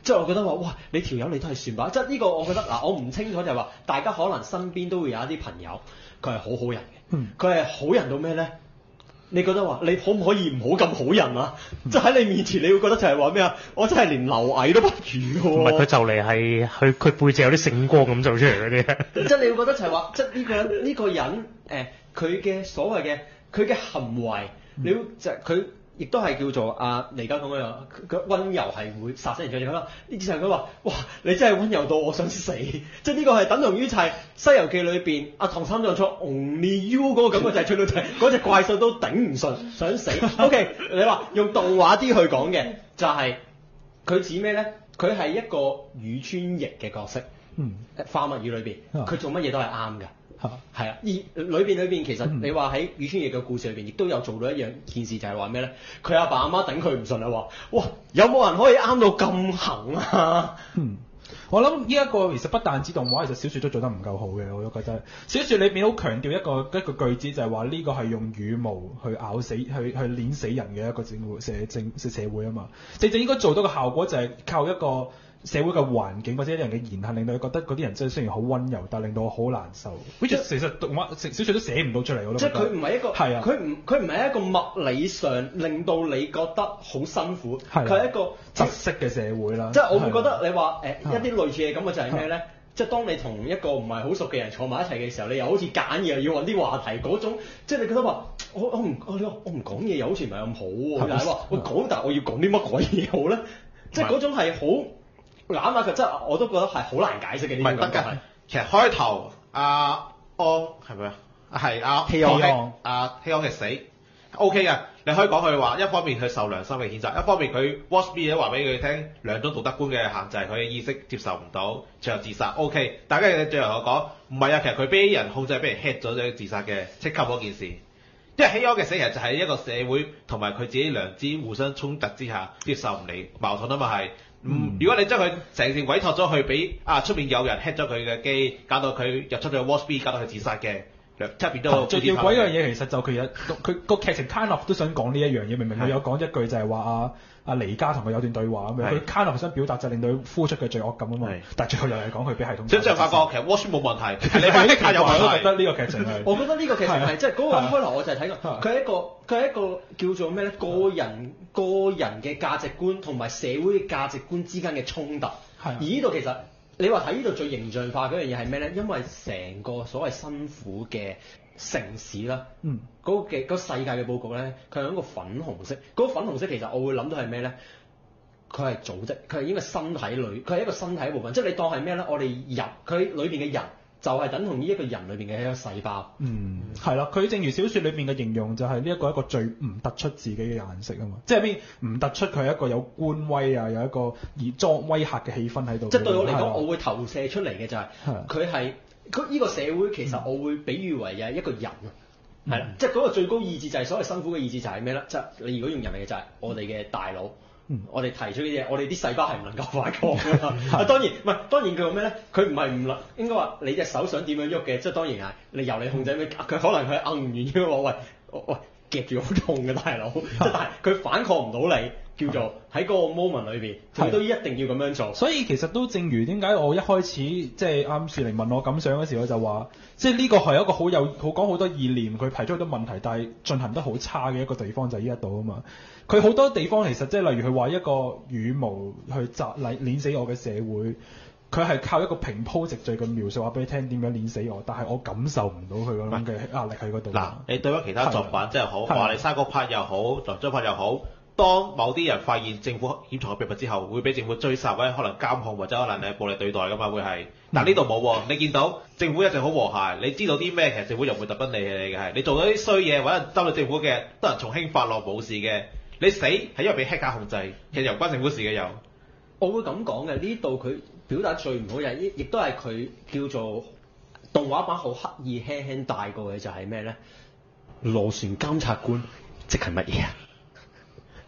即係我覺得話，哇！你條友你都係算吧。即係呢個我覺得嗱，我唔清楚就係話，大家可能身邊都會有一啲朋友，佢係好好人嘅，佢係、嗯、好人到咩咧？你覺得話你可唔可以唔好咁好人啊？即係喺你面前，你會覺得就係話咩啊？我真係連螻蟻都不如喎。 唔係佢就嚟係佢佢背脊有啲聖光咁做出嚟嗰啲。 即係你會覺得就係話，即係呢個人呢個人誒，佢嘅所謂嘅佢嘅行為，你就佢。亦都係叫做阿黎家講嗰樣，佢溫柔係會殺死人嘅。佢話呢次係佢話，哇！你真係溫柔到我想死，即係呢個係等同於就係《西遊記》裏邊阿唐三藏錯 Only You 嗰個感覺就係出到就係嗰隻怪獸都頂唔順，想死。OK， 你話用動畫啲去講嘅就係佢指咩咧？佢係一個宇川翼嘅角色，嗯，花物語裏邊佢做乜嘢都係啱㗎。係啊，而裏邊裏邊其實你話喺宇川翼嘅故事裏邊，亦都有做到一樣件事，就係話咩咧？佢阿爸阿媽頂佢唔順啊，話哇有冇人可以啱到咁行啊？ 嗯，我諗呢一個其實不但止動畫，其實小説都做得唔夠好嘅，我都覺得小説裏邊好強調一個一個句子，就係話呢個係用羽毛去咬死、去去碾死人嘅一個政社政社會啊嘛，正正應該做到嘅效果就係靠一個社會嘅環境或者一啲人嘅言行，令到佢覺得嗰啲人真係雖然好溫柔，但係令到我好難受。which 其實動畫小説都寫唔到出嚟，我都覺得。 即係佢唔係一個，係啊，佢唔佢唔係一個物理上令到你覺得好辛苦，佢係、啊、一個窒息嘅社會啦。 即係我會覺得你話誒、呃啊、一啲類似嘅感覺就係咩咧？啊、即係當你同一個唔係好熟嘅人坐埋一齊嘅時候，你又好似揀嘢要揾啲話題嗰種，即係你覺得話我我唔我我唔講嘢又好似唔係咁好喎，但係話我講但係我要講啲乜鬼嘢好咧？即係嗰種係好。攬下佢真係我都覺得係好難解釋嘅，呢啲感覺係。 其實開頭阿安係咪啊？係阿希昂阿希昂嘅死 OK 嘅，你可以講佢話一方面佢受良心嘅譴責，一方面佢 Watch Me 都話俾佢聽兩種道德觀嘅限制，佢嘅意識接受唔到，最後自殺 OK。大家最後我講唔係啊，其實佢俾人控制，俾人 hit 咗就自殺嘅，即刻嗰件事。因為希昂嘅死其實就係一個社會同埋佢自己良知互相衝突之下接受唔嚟矛盾啊嘛係。嗯，如果你將佢成件委託咗去俾啊出面有人 hack 咗佢嘅機，搞到佢入出咗 Watch Me，搞到佢自殺嘅，即係變咗。 最吊詭一樣嘢其實就其實佢個劇情 kind of 都想講呢一樣嘢，明明佢有講一句就係話啊阿黎家同佢有段對話咁樣，佢 kind of 想表達就令到佢呼出嘅罪惡感啊嘛，但係最後又係講佢俾系統。即係發覺其實 Watch Me 冇問題，你係呢下有問題。 我覺得呢個劇情係。 我覺得呢個劇情係即係嗰個開頭我就係睇過，佢係一個佢係一個叫做咩咧？個人個人嘅價值觀同埋社會嘅價值觀之間嘅衝突。而呢度其實你話睇呢度最形象化嗰樣嘢係咩咧？因為成個所謂辛苦嘅城市啦，嗯，嗰個嘅嗰世界嘅佈局咧，佢係一個粉紅色。嗰個粉紅色其實我會諗到係咩咧？佢係組織，佢係應該身體裏，佢係一個身體部分。即係你當係咩咧？我哋人，佢裏邊嘅人就係等同於一個人裏邊嘅一個細胞。嗯， 係啦，佢正如小説裏邊嘅形容就係呢一個一個最唔突出自己嘅顏色啊嘛。即係邊唔突出佢係一個有官威啊，有一個而裝威嚇嘅氣氛喺度。 即係對我嚟講，我會投射出嚟嘅就係佢係佢呢個社會其實我會比喻為係一個人啊。係啦，即係嗰個最高意志就係所謂辛苦嘅意志就係咩咧？即係你如果用人嚟嘅就係我哋嘅大腦。嗯、我哋提出嘅嘢，我哋啲細胞係唔能夠反抗㗎嘛。啊，當然唔係，當然佢話咩咧？佢唔係唔能，應該話你隻手想點樣喐嘅，即係當然係你由你控制咩？佢可能佢硬唔完嘅話，喂喂夾住好痛嘅大佬，即係但係佢反抗唔到你，叫做喺嗰個 moment 裏邊，佢都一定要咁樣做。 所以其實都正如點解我一開始即係啱樹玲問我感想嗰時，我就話，即係呢個係一個好有好講好多意念，佢提出好多問題，但係進行得好差嘅一個地方就係呢一度啊嘛。佢好多地方其實即係例如佢話一個羽毛去砸嚟碾死我嘅社會，佢係靠一個平鋪直敍嘅描述話俾你聽點樣碾死我，但係我感受唔到佢嗰種嘅壓力喺嗰度。 嗱，你對咗其他作品真係好，話你沙哥拍又好，林張拍又好，當某啲人發現政府掩藏嘅秘密之後，會俾政府追殺或者可能監控或者可能係暴力對待㗎嘛，會係。嗱呢度冇喎，你見到政府一直好和諧，你知道啲咩其實政府又唔會特登理你嘅係，你做咗啲衰嘢或者針對政府嘅，得人從輕發落冇事嘅。你死係因為俾黑客控制，其實又關政府事嘅又。 我會咁講嘅，呢度佢表達最唔好嘅，亦亦都係佢叫做動畫版好刻意輕輕帶過嘅就係咩咧？螺旋監察官即係乜嘢啊？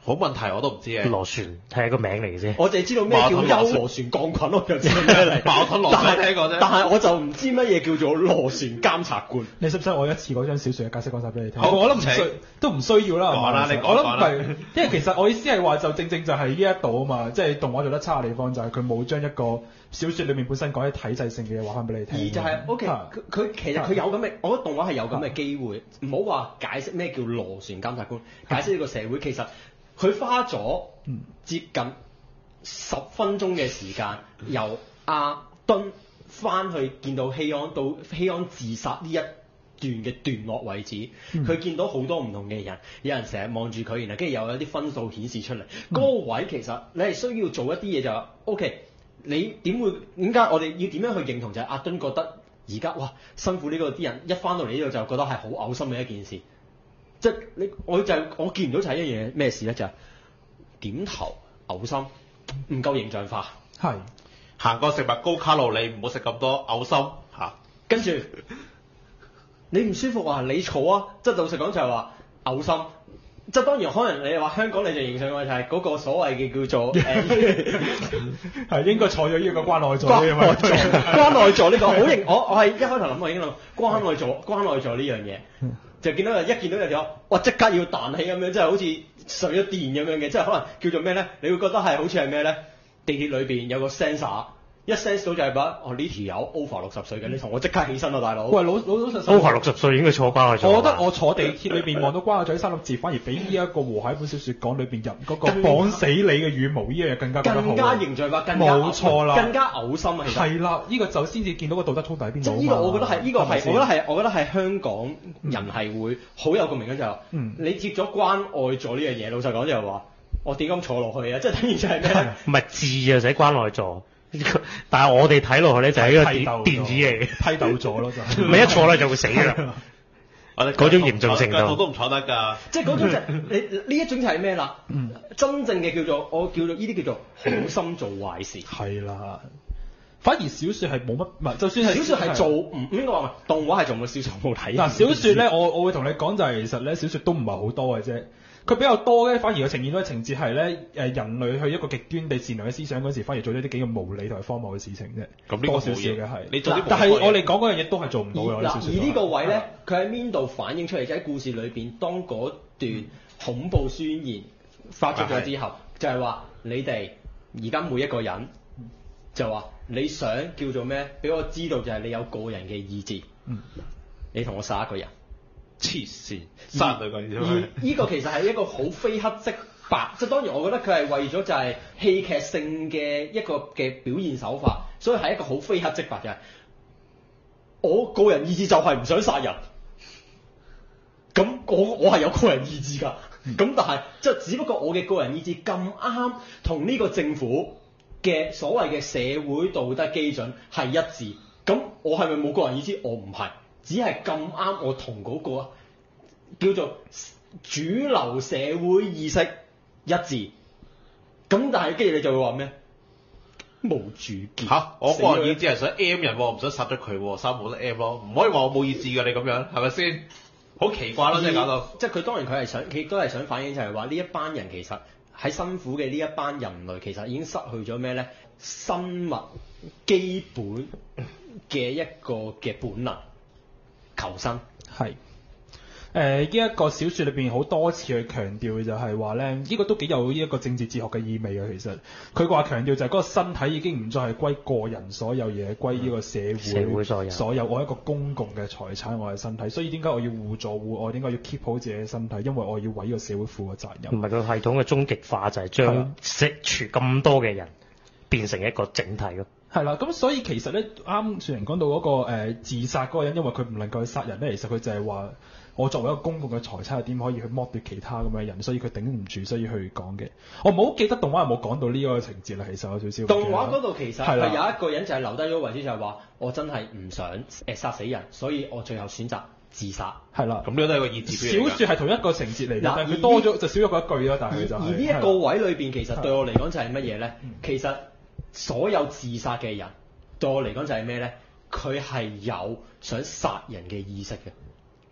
好問題我都唔知嘅。 螺旋係一個名嚟嘅啫。 我淨係知道咩叫優螺旋鋼菌，我就知道咩嚟。 矛盾螺旋聽過啫。 但係我就唔知乜嘢叫做螺旋監察官。 你使唔使我一次嗰張小説嘅解釋講晒俾你聽？ 好我諗唔請需都唔需要啦。 講啦係咪你講講啦我諗唔係，因為其實我意思係話就正正就係呢一度啊嘛，即係動畫做得差嘅地方就係佢冇將一個小説裏面本身講啲體制性嘅嘢話翻俾你聽。 而就係 OK， 啊佢佢其實佢有咁嘅，我覺得動畫係有咁嘅機會。唔好話解釋咩叫螺旋監察官，解釋呢個社會其實佢花咗接近十分鐘嘅時間，由阿敦翻去見到希安到希安自殺呢一段嘅段落為止，佢見到好多唔同嘅人，有人成日望住佢，然後跟住又有啲分數顯示出嚟。嗰、個位其實你係需要做一啲嘢就係 OK。你點會點解我哋要點樣去認同就係阿敦覺得而家哇辛苦呢個啲人一翻到嚟呢度就覺得係好嘔心嘅一件事，即係你我就我見唔到就係一樣嘢咩事咧，就係、點頭嘔心唔夠形象化， 係行過食物高卡路里，唔好食咁多，嘔心嚇。 跟住你唔舒服啊，你坐啊，即係老實講就係話嘔心。即係當然，可能你話香港你就形象嘅就係嗰個所謂嘅叫做誒， 係應該坐咗呢個關愛座關呢愛座，關愛座呢個好型。我我係一開頭諗我已經諗關愛座，關愛座呢樣嘢，就見到一見到有條，哇即刻要彈起咁樣，即係好似水咗電咁樣嘅，即係可能叫做咩咧？你會覺得係好似係咩咧？地鐵裏邊有個 sensor。一 sense 到就係話，哦呢條友 over 六十歲嘅，你同我即刻起身啊，大佬！ 喂，老老老實實 over 六十歲應該坐關愛座。 我覺得我坐地鐵裏邊望到關愛座呢三粒字，反而比呢一個和諧本小説講裏邊入嗰個綁死你嘅羽毛呢樣嘢更加講得好。 更加形象化，更加冇錯啦， 更加嘔心啊！其實係啦，呢、這個就先至見到個道德操底喺邊度。 即係呢個，我覺得係呢個係，我覺得係，我覺得係香港嗯人係會好有共鳴嘅就係、 嗯你接咗關愛座呢樣嘢，老實講就係話，我點咁坐落去啊？即係等於就係咩咧？ 唔係字啊，寫關愛座。但係我哋睇落去咧就係一個電批鬥電子嚟， 批鬥咗咯就係。 唔係一坐咧就會死㗎啦。 我哋嗰種嚴重程度腳都唔坐得㗎。 即係嗰種就係、你呢一種就係咩啦？ 嗯真正嘅叫做我叫做呢啲叫做好心做壞事。 係啦，反而小説係冇乜，唔係就算係小説係做唔唔應該話唔係動畫係做唔到，小説冇睇。 嗱小説咧，我我會同你講就係其實咧小説都唔係好多嘅啫。佢比較多咧，反而佢呈現到嘅情節係咧，誒人類去一個極端地善良嘅思想嗰時，反而做咗啲幾咁無理同埋荒謬嘅事情啫。 咁呢個多少少嘅係， 你做啲但係無謂嘢我哋講嗰樣嘢都係做唔到嘅。我哋而嗱， 小説而呢個位咧係， 佢喺邊度反映出嚟？就喺故事裏邊，當嗰段恐怖宣言發出咗之後，就係話你哋而家每一個人就話你想叫做咩？俾我知道就係你有個人嘅意志， 嗯你同我殺一個人。 黐線，殺對個而人。 呢個其實係一個好非黑即白，即係當然我覺得佢係為咗就係戲劇性嘅一個嘅表現手法，所以係一個好非黑即白嘅。我個人意志就係唔想殺人，咁我我係有個人意志㗎，咁但係即係只不過我嘅個人意志咁啱同呢個政府嘅所謂嘅社會道德基準係一致，咁我係咪冇個人意志？我唔係。只係咁啱，我同嗰個叫做主流社會意識一致。咁但係跟住你就會話咩？無主見嚇！我個人意志係想 M 人喎，唔想殺咗佢喎，殺冇得 M 咯，唔可以話我冇意志㗎，你咁樣係咪先？好奇怪咯，即係搞到。 即係佢當然佢係想，佢都係想反映就係話呢一班人其實喺辛苦嘅呢一班人類其實已經失去咗咩咧？生物基本嘅一個嘅本能。求生係誒呢一個小説裏邊好多次去強調嘅就係話咧，呢、這個都幾有呢一個政治哲學嘅意味嘅。其實佢話強調就係嗰個身體已經唔再係歸個人所有嘢，歸呢個社會， 社會所有所有。我係一個公共嘅財產，我係身體。所以點解我要互助互愛？點解要 keep 好自己嘅身體？因為我要為呢個社會負個責任。 唔係個系統嘅終極化就係將食住咁多嘅人變成一個整體咯。 係啦，咁所以其實咧，啱雪人講到嗰、那個、呃、自殺嗰個人，因為佢唔能夠去殺人咧，其實佢就係話我作為一個公共嘅財產，點可以去剝奪其他咁嘅人，所以佢頂唔住，所以去講嘅。我唔好記得動畫有冇講到呢個情節啦，其實有少少。 動畫嗰度其實係係啦有一個人就係留低咗位置，就係話我真係唔想誒殺死人，所以我最後選擇自殺。 係啦， 咁呢個都係個意志小表現嚟㗎。 説係同一個情節嚟嘅， 嗱但係佢多咗就少咗嗰一句咯。但係而佢就係而呢一個位裏邊，其實係對我嚟講就係乜嘢咧？ 嗯其實所有自殺嘅人對我嚟講就係咩咧？佢係有想殺人嘅意識嘅。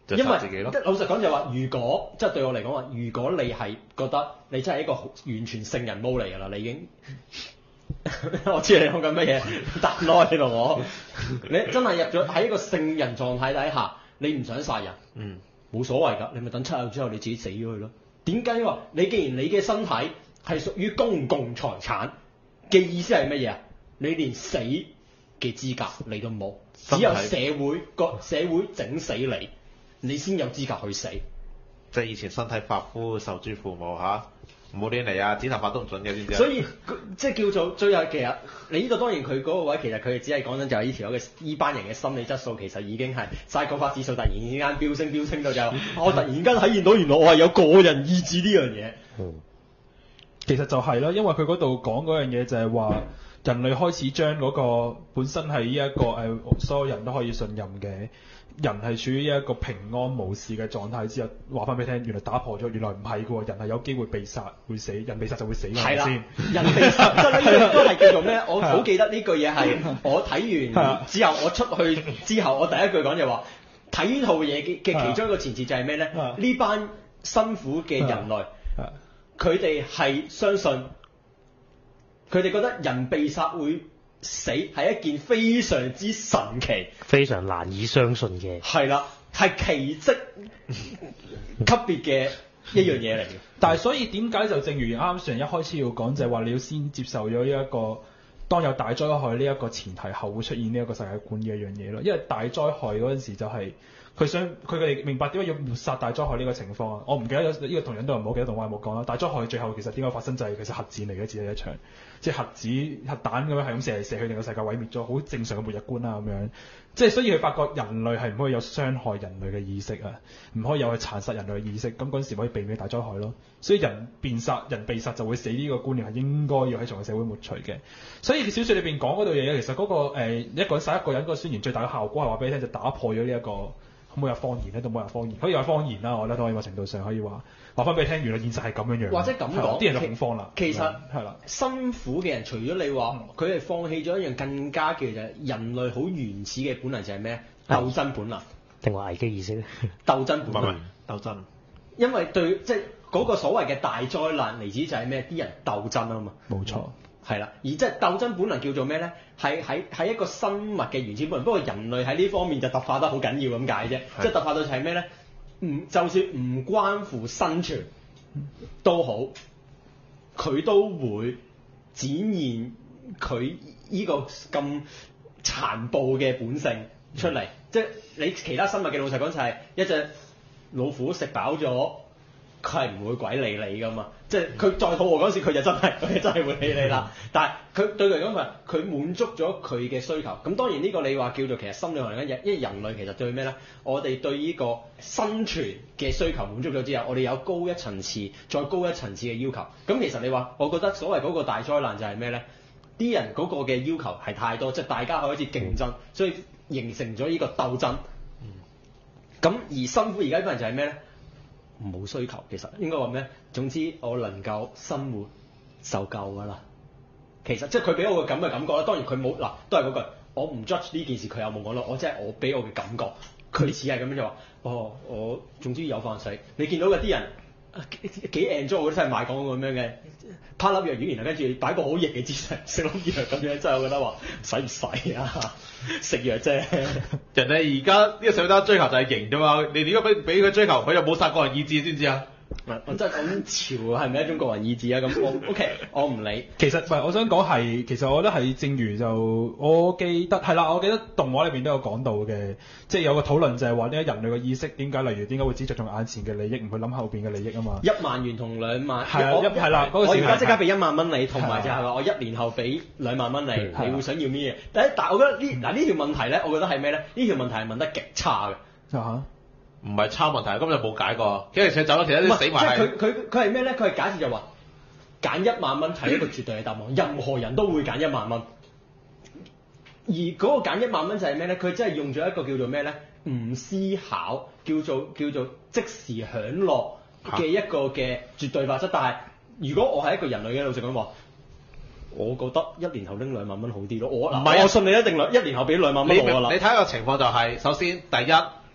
就因為殺自己咯。 老實講就係話，如果即係對我嚟講話，如果你係覺得你真係一個完全聖人毛嚟㗎啦，你已經我知你講緊乜嘢，彈開你同我，你真係入咗喺一個聖人狀態底下，你唔想殺人， 嗯， 冇所謂㗎，你咪等七日之後你自己死咗佢咯。點解話你既然你嘅身體係屬於公共財產嘅意思係乜嘢啊？你連死嘅資格你都冇，只有社會個社會整死你，你先有資格去死。 即係以前身體髮膚受諸父母嚇，唔好亂嚟啊！剪頭髮都唔準嘅，知唔知啊？ 所以即係叫做最後其實你呢度當然佢嗰個位其實佢只係講緊就係呢條友嘅呢班人嘅心理質素其實已經係psychopath指數突然之間飆升飆升到就我突然間體現到原來我係有個人意志呢樣嘢。 嗯， 其實就係啦，因為佢嗰度講嗰樣嘢就係話人類開始將嗰個本身係呢一個誒、呃、所有人都可以信任嘅。人係處於一個平安無事嘅狀態之後，話翻俾你聽，原來打破咗，原來唔係嘅喎，人係有機會被殺，會死，人被殺就會死㗎，係咪先？ 人被殺，即係呢個都係叫做咩？我好記得呢句嘢係我睇完之後，我出去之後，我第一句講就話睇呢套嘢嘅嘅其中一個前設就係咩咧？呢班辛苦嘅人類，佢哋係相信，佢哋覺得人被殺會死係一件非常之神奇、 非常難以相信嘅， 係啦，係奇蹟級別嘅一樣嘢嚟嘅。 但係所以點解就正如啱啱上一開始要講，就係話你要先接受咗呢一個當有大災害呢一個前提後會出現呢一個世界觀嘅一樣嘢咯。因為大災害嗰陣時就係、是。佢想佢哋明白點解要抹殺大災害呢個情況啊！我唔記得呢、這個同樣都唔好記得動畫有冇講啦。大災害最後其實點解發生就係其實核戰嚟嘅，只係一場即係核子核彈咁樣係咁射嚟射去，令個世界毀滅咗，好正常嘅末日觀啦咁樣。即係所以佢發覺人類係唔可以有傷害人類嘅意識啊，唔可以有去殘殺人類嘅意識。咁嗰陣時可以避免大災害咯。所以人變殺人被殺就會死呢個觀念係應該要喺從個社會抹除嘅。所以小説裏邊講嗰度嘢，其實嗰、那個、呃、一個人殺一個人嗰個宣言最大嘅效果係話俾你聽，就打破咗呢一個。可唔可以有謊言咧？都冇人謊言，可以有謊言啦。我覺得都可以某程度上可以話話翻俾你聽，原來現實係咁樣樣。 或者咁講， 啲人就恐慌啦。 其實係啦， 辛苦嘅人，除咗你話佢係放棄咗一樣更加嘅就係人類好原始嘅本能就係咩？鬥爭本能定話危機意識咧？ 鬥爭本能， 唔係鬥爭。 因為對即係嗰個所謂嘅大災難嚟自就係咩？啲人鬥爭啊嘛。 冇錯。 係啦，而即係鬥爭本能叫做咩咧？係喺喺一個生物嘅原始本能，不過人類喺呢方面就特化得好緊要咁解啫。即係特化到就係咩咧？唔就算唔關乎生存都好，佢都會展現佢呢個咁殘暴嘅本性出嚟。嗯、即係你其他生物嘅老實講就係一隻老虎食飽咗。佢係唔會鬼理你㗎嘛，即係佢再肚餓嗰時，佢就真係佢真係會理你啦。但係佢對佢嚟講，佢佢滿足咗佢嘅需求。咁當然呢個你話叫做其實心理學嚟緊嘢，因為人類其實對咩咧？我哋對呢個生存嘅需求滿足咗之後，我哋有高一層次、再高一層次嘅要求。咁其實你話，我覺得所謂嗰個大災難就係咩咧？啲人嗰個嘅要求係太多，即係大家開始競爭，所以形成咗呢個鬥爭。咁而辛苦而家一班人就係咩咧？冇需求，其實應該話咩？總之我能夠生活就夠㗎啦。其實即係佢俾我個咁嘅感覺啦。當然佢冇嗱，都係嗰句，我唔 judge 呢件事佢有冇講咯。我即係我俾我嘅感覺，佢似係咁樣就話，哦，我總之有飯食。你見到嘅啲人幾 enjoy，我覺得真係賣廣告咁樣嘅，趴粒藥丸，然後跟住擺個好型嘅姿勢食粒藥咁樣，真係我覺得話使唔使啊？食藥啫。 人哋而家呢個社會得追求就係型啫嘛，你點解俾俾佢追求，佢又冇殺個人意志，知唔知啊？ 我真係講潮係咪一種個人意志啊？咁我 OK，我唔理。 其實唔係，我想講係，其實我覺得係正如就我記得係啦，我記得動畫裏邊都有講到嘅，即係有個討論就係話呢人類嘅意識點解，例如點解會只着重眼前嘅利益，唔去諗後邊嘅利益啊嘛。 一萬元同兩萬係啊，係啦，嗰個我而家即刻俾一萬蚊你，同埋就係話我一年後俾兩萬蚊你，你會想要咩嘢？但係但係我覺得呢嗱呢條問題咧，我覺得係咩咧？呢條問題係問得極差嘅。 啊唔係差問題，根本就冇解過。跟住佢走咗，其他啲死埋係。 即係佢佢佢係咩咧？佢係假設就話揀一萬蚊係一個絕對嘅答案，任何人都會揀一萬蚊。而嗰個揀一萬蚊就係咩咧？佢真係用咗一個叫做咩咧？唔思考，叫做叫做即時享樂嘅一個嘅絕對法則。但係如果我係一個人類嘅老實講話，我覺得一年後拎兩萬蚊好啲咯。我唔係，我信你一定兩一年後俾兩萬蚊我㗎啦。 你睇個情況就係、是，首先第一。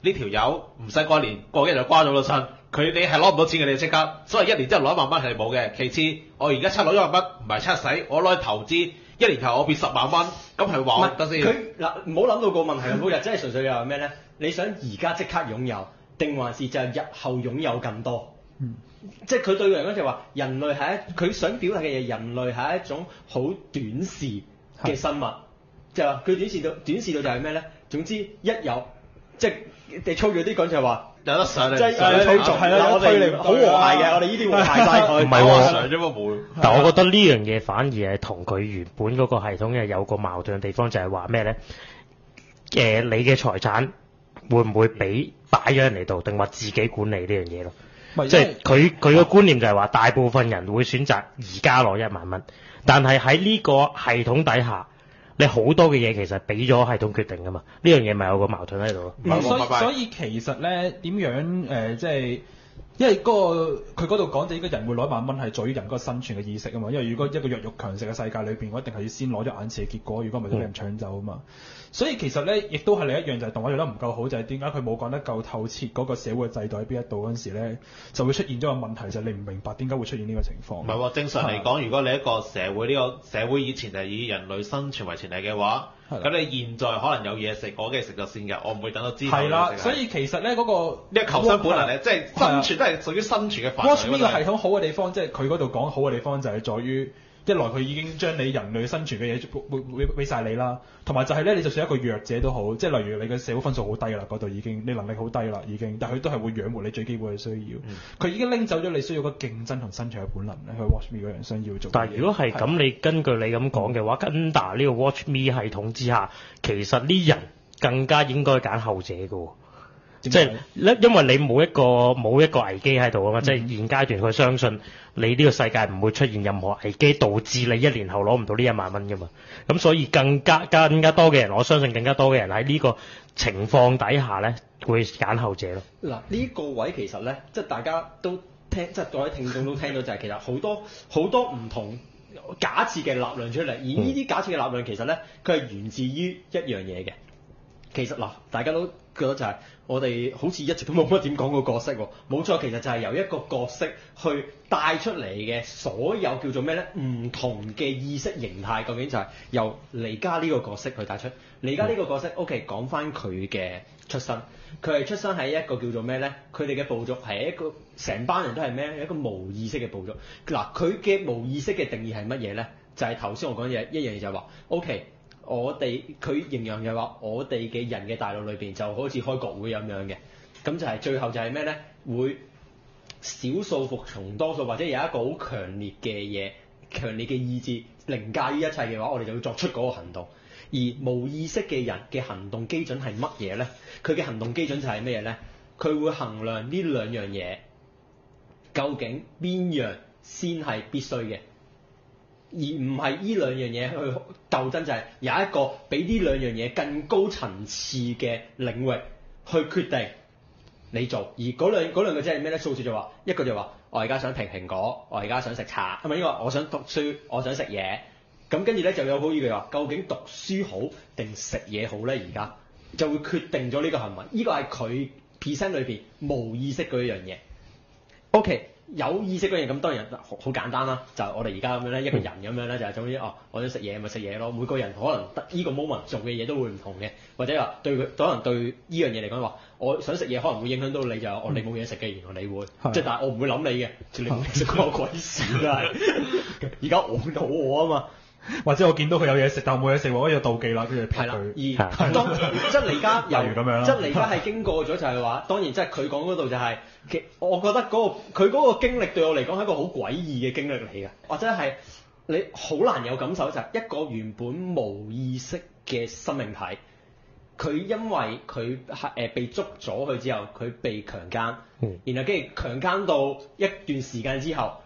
呢條友唔使過年，過幾日就瓜咗個身，佢你係攞唔到錢嘅，你即刻，所以一年之後攞一萬蚊係冇嘅。其次，我而家七攞一萬蚊唔係七使，我攞去投資，一年後我變十萬蚊，咁係話得先。 佢嗱唔好諗到個問題咁複雜，真係純粹係咩咧？你想而家即刻擁有，定還是就係日後擁有更多？ 嗯， 即係佢對佢嚟講就話，人類係一佢想表達嘅嘢，人類係一種好短視嘅生物，就係話佢短視到短視到就係咩咧？總之一有即係你粗咗啲講就係話有得上你， 即係有操作係啦，我哋好和諧嘅，我哋呢啲和諧晒佢。 唔係喎上咗個冇。 但我覺得呢樣嘢反而係同佢原本嗰個系統係有個矛盾嘅地方，就係話咩咧？誒、呃，你嘅財產會唔會俾擺咗人嚟度，定話自己管理呢樣嘢咯？即係佢佢個觀念就係話，大部分人會選擇而家攞一萬蚊，但係喺呢個系統底下，你好多嘅嘢其實俾咗系統決定噶嘛，呢樣嘢咪有個矛盾喺度咯。 嗯、所以所以其實咧點樣誒、呃、即係。因為嗰、那個佢嗰度講就應該人會攞一萬蚊係在於人嗰個生存嘅意識啊嘛，因為如果一個弱肉強食嘅世界裏邊，我一定係要先攞咗眼前嘅結果，如果唔係都俾人搶走啊嘛。所以其實咧，亦都係另一樣就係動畫做得唔夠好，就係點解佢冇講得夠透徹嗰個社會制度喺邊一度嗰陣時咧，就會出現咗個問題，就係、是、你唔明白點解會出現呢個情況。唔係喎，正常嚟講，如果你一個社會呢、這個社會以前係以人類生存為前提嘅話，咁你現在可能有嘢食，我梗係食咗先㗎，我唔會等到之後。係啦， 所以其實咧嗰、那個呢個求生本能咧，即係生存都係屬於生存嘅範圍。 Watch Me 呢個系統好嘅地方，即係佢嗰度講好嘅地方就係在於。一來佢已經將你人類生存嘅嘢會會俾曬你啦，同埋就係咧，你就算一個弱者都好，即係例如你嘅社會分數好低啦，嗰度已經你能力好低啦已經，但係佢都係會養活你最基本嘅需要。佢、嗯、已經拎走咗你需要個競爭同生存嘅本能咧，去 Watch Me 嗰樣想要做。 但係如果係咁，你根據你咁講嘅話，跟打呢個 Watch Me 系統之下，其實啲人更加應該揀後者嘅喎。即係咧，因為你冇一個冇一個危機喺度啊嘛，嗯、即係現階段佢相信你呢個世界唔會出現任何危機，導致你一年後攞唔到呢一萬蚊噶嘛。咁所以更加更加多嘅人，我相信更加多嘅人喺呢個情況底下咧，會揀後者咯。 嗱，呢個位其實咧，即係大家都聽，即係各位聽眾都聽到就係其實好多好多唔同假設嘅立論出嚟，而呢啲假設嘅立論其實咧，佢係源自於一樣嘢嘅。其實嗱，大家都覺得就係我哋好似一直都冇乜點講過角色喎，冇錯，其實就係由一個角色去帶出嚟嘅所有叫做咩咧？唔同嘅意識形態，究竟就係由尼加呢個角色去帶出。尼加呢個角色、嗯、OK，講翻佢嘅出身，佢係出生喺一個叫做咩咧？佢哋嘅部族係一個成班人都係咩？一個無意識嘅部族。嗱，佢嘅無意識嘅定義係乜嘢咧？就係頭先我講嘅一樣嘢，就係話 OK。我哋佢形容就話，我哋嘅人嘅大腦裏邊就好似開國會咁樣嘅，咁就係最後就係咩咧？會少數服從多數，或者有一個好強烈嘅嘢、強烈嘅意志凌駕於一切嘅話，我哋就會作出嗰個行動。而無意識嘅人嘅行動基準係乜嘢咧？佢嘅行動基準就係咩嘢咧？佢會衡量呢兩樣嘢究竟邊樣先係必須嘅。而唔係呢兩樣嘢去鬥爭，就係、是、有一個比呢兩樣嘢更高層次嘅領域去決定你做。而嗰兩嗰兩個即係咩咧？數字就話一個就話我而家想評蘋果，我而家想食茶，係咪？呢個我想讀書，我想食嘢。咁跟住咧就有好呢句話，究竟讀書好定食嘢好咧？而家就會決定咗呢個行為。呢、這個係佢 present 裏邊無意識嗰一樣嘢。OK。有意識嗰樣咁當然好好簡單啦，就係、我哋而家咁樣咧，一個人咁樣咧就係總之哦，我想食嘢咪食嘢咯。每個人可能得依個 moment 做嘅嘢都會唔同嘅，或者話對佢可能對依樣嘢嚟講話，我想食嘢可能會影響到你就哦，你冇嘢食嘅，原來你會，即係、嗯、但係我唔會諗你嘅，你唔食嗰個鬼事啦。而家我肚餓啊嘛。 或者我見到佢有嘢食，但我冇嘢食，我就妒忌啦，跟住劈佢。 而當即係你而家例如咁樣啦， 即係你而家係經過咗就係話，當然即係佢講嗰度就係、是，我覺得嗰、那個佢嗰個經歷對我嚟講係一個好詭異嘅經歷嚟嘅，或者係你好難有感受就係一個原本無意識嘅生命體，佢因為佢係誒被捉咗去之後，佢被強姦，嗯、然後跟住強姦到一段時間之後，突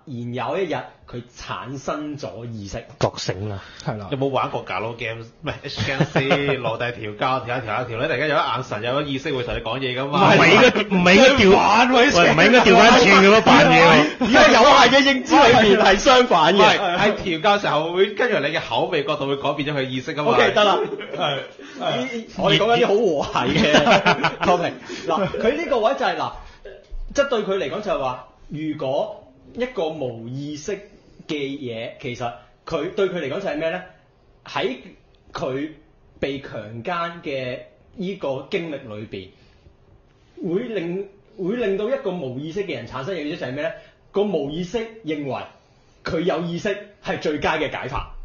然有一日佢產生咗意識， 覺醒啦， 係啦。 有冇玩過 Galo Games？唔係 H Game 四落地調教調一調一調咧，突然間有一眼神有一意識會同你講嘢噶嘛？ 唔係應該唔係應該調反喂，唔係應該調翻轉咁樣扮嘢喎。 而家有限嘅認知裏面係相反唔嘅。 係喺調教時候會跟住你嘅口味角度會改變咗佢意識噶嘛 O K 得啦， 係我哋講緊啲好和諧嘅 topic。嗱，佢呢個位就係、嗱，即係對佢嚟講就係話，如果一個無意識嘅嘢，其實佢對佢嚟講就係咩咧？喺佢被強姦嘅呢個經歷裏邊，會令會令到一個無意識嘅人產生嘅意識就係咩咧？個無意識認為佢有意識係最佳嘅解法。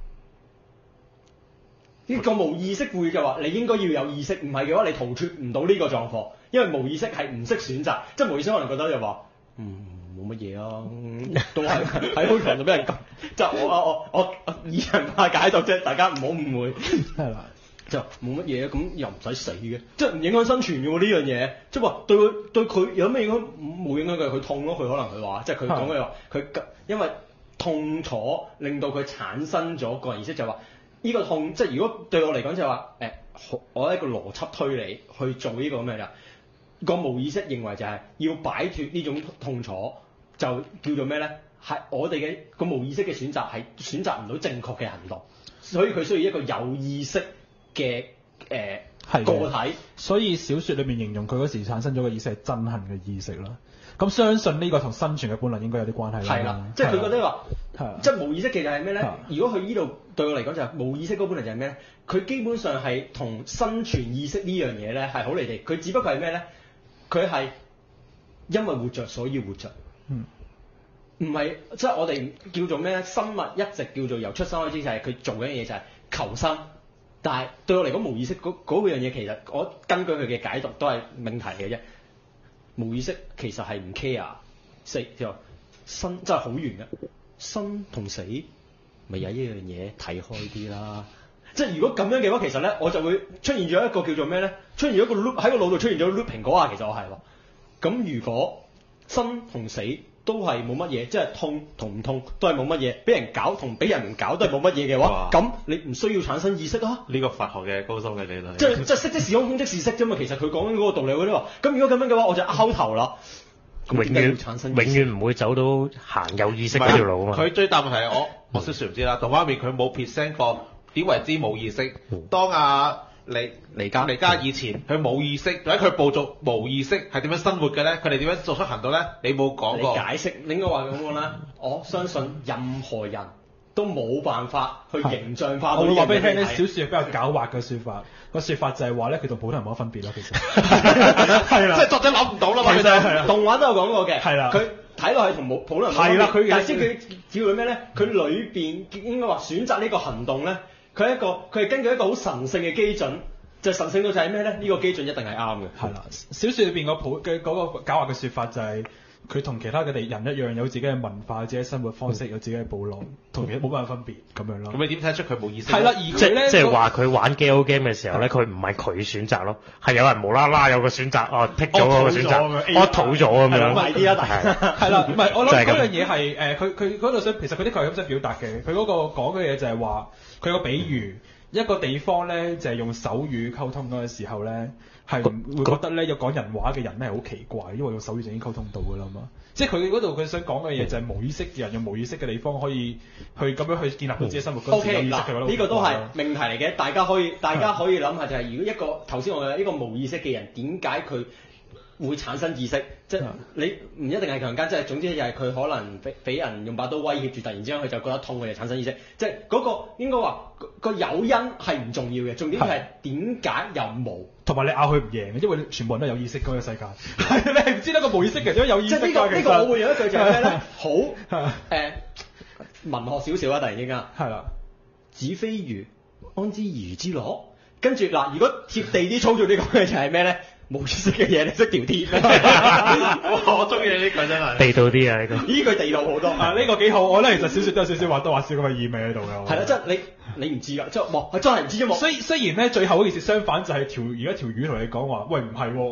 呢個無意識會就話你應該要有意識，唔係嘅話你逃脫唔到呢個狀況，因為無意識係唔識選擇，即係無意識可能覺得就話嗯。冇乜嘢啊，都係喺好強度俾人撳，即係我我我我以人化解讀啫，大家唔好誤會。 係啦， 就冇乜嘢，咁又唔使死嘅，即係唔影響生存嘅喎呢樣嘢，即係話對佢對佢有咩影響？冇影響佢，佢痛咯，佢可能佢話，即係佢講嘅話，佢因為痛楚令到佢產生咗個人意識，就話呢個痛，即係如果對我嚟講就係話誒，我一個邏輯推理去做呢個咁嘅啦，個無意識認為就係要擺脫呢種痛楚。就叫做咩咧？係我哋嘅個無意識嘅選擇係選擇唔到正確嘅行動，所以佢需要一個有意識嘅誒、呃、個體。 所以小説裏面形容佢嗰時產生咗嘅意識係憎恨嘅意識啦。咁相信呢個同生存嘅本能應該有啲關係啦。 係啦，即係佢覺得話， 係即係無意識其實係咩咧？如果佢呢度對我嚟講就係無意識嗰本能就係咩咧？佢基本上係同生存意識呢樣嘢咧係好離地。佢只不過係咩咧？佢係因為活着所以活着。嗯，唔係即係我哋叫做咩咧？生物一直叫做由出生開始就係佢做緊嘢就係求生，但係對我嚟講無意識嗰嗰樣嘢其實我根據佢嘅解讀都係命題嘅啫。無意識其實係唔 care 死就生真係好遠嘅，生同死咪有一樣嘢睇開啲啦。即係如果咁樣嘅話，其實咧我就會出現咗一個叫做咩咧？出現咗一個 loop 喺個腦度出現咗 looping 嗰下，其實我係喎。咁如果生同死都係冇乜嘢，即係痛同唔痛都係冇乜嘢，俾人搞同俾人唔搞都係冇乜嘢嘅話，咁你唔需要產生意識啊？ 呢個佛學嘅高深嘅理論。 即係即係色即是空，空即是色啫嘛。其實佢講緊嗰個道理，我都話。咁如果咁樣嘅話，我就拗頭啦。 永遠產生永遠唔會走到行有意識嗰條路啊嘛。 佢最大問題係我我小説唔知啦，動畫面佢冇 present 過點為之冇意識。當阿黎黎家黎家以前佢冇意識，或者佢部族冇意識係點樣生活嘅咧？佢哋點樣做出行動咧？你冇講過。 你解釋，你應該話咁講啦。我相信任何人都冇辦法去形象化到呢樣嘢。我會話俾你聽咧， 小説係比較狡猾嘅説法。個説法就係話咧，佢同普通人冇乜分別咯，其實係啦， 即係作者諗唔到啦嘛。 其實係啦， 動畫都有講過嘅。 係啦， 佢睇落係同冇普通人冇分別。係啦，佢但係佢主要係咩咧？佢裏邊應該話選擇呢個行動咧，佢係一個佢係根據一個好神聖嘅基準。就神聖到就係咩咧？呢、這個基準一定係啱嘅。 係啦，小説裏邊個普嘅嗰個狡猾嘅説法就係佢同其他嘅地人一樣，有自己嘅文化、自己嘅生活方式、有自己嘅部落，同其他冇乜分別咁樣咯。 咁你點睇出佢冇意識？ 係啦，而佢咧即係話佢玩 Galo game 嘅時候咧，佢唔係佢選擇咯，係有人無啦啦有個選擇，哦剔咗嗰個選擇，我吐咗咁樣。 快啲啊！大家係啦，唔係我諗嗰樣嘢係誒，佢佢嗰度想，其實佢的確係咁想表達嘅。佢嗰個講嘅嘢就係話，佢個比喻。一個地方咧就係、是、用手語溝通嗰個時候咧，係會覺得咧有講人話嘅人咧係好奇怪，因為用手語就已經溝通到㗎啦嘛。即係佢嗰度佢想講嘅嘢就係無意識嘅人用無意識嘅地方可以去咁樣去建立到自己生活嗰時有意識嘅。 呢個都係命題嚟嘅，大家可以大家可以諗下就係、是、如果一個頭先我嘅呢個無意識嘅人點解佢會產生意識？即係你唔一定係強姦，即係總之就係佢可能俾俾人用把刀威脅住，突然之間佢就覺得痛，佢就產生意識。即係嗰個應該話個誘因係唔重要嘅，重點係點解又冇？ 同埋你拗佢唔贏嘅，因為全部人都有意識嗰個世界。係你係唔知得個無意識嘅點解有意識？即係呢個呢個我會有一句就係咩咧？好誒、呃、文學少少啊！突然之間係啦，子非魚，安知魚之樂？跟住嗱，如果貼地啲操作啲講嘅就係咩咧？冇意識嘅嘢你識條鐵我中意你呢句真係地道啲啊！呢個呢句地道好多啊！呢個幾好，我覺得其實小説都有少少話多話少咁嘅意味喺度㗎。 係啦，即係你你唔知㗎，即係冇，真係唔知啫嘛。 雖雖然咧，最後嗰件事相反就係條而家條魚同你講話，喂唔係喎，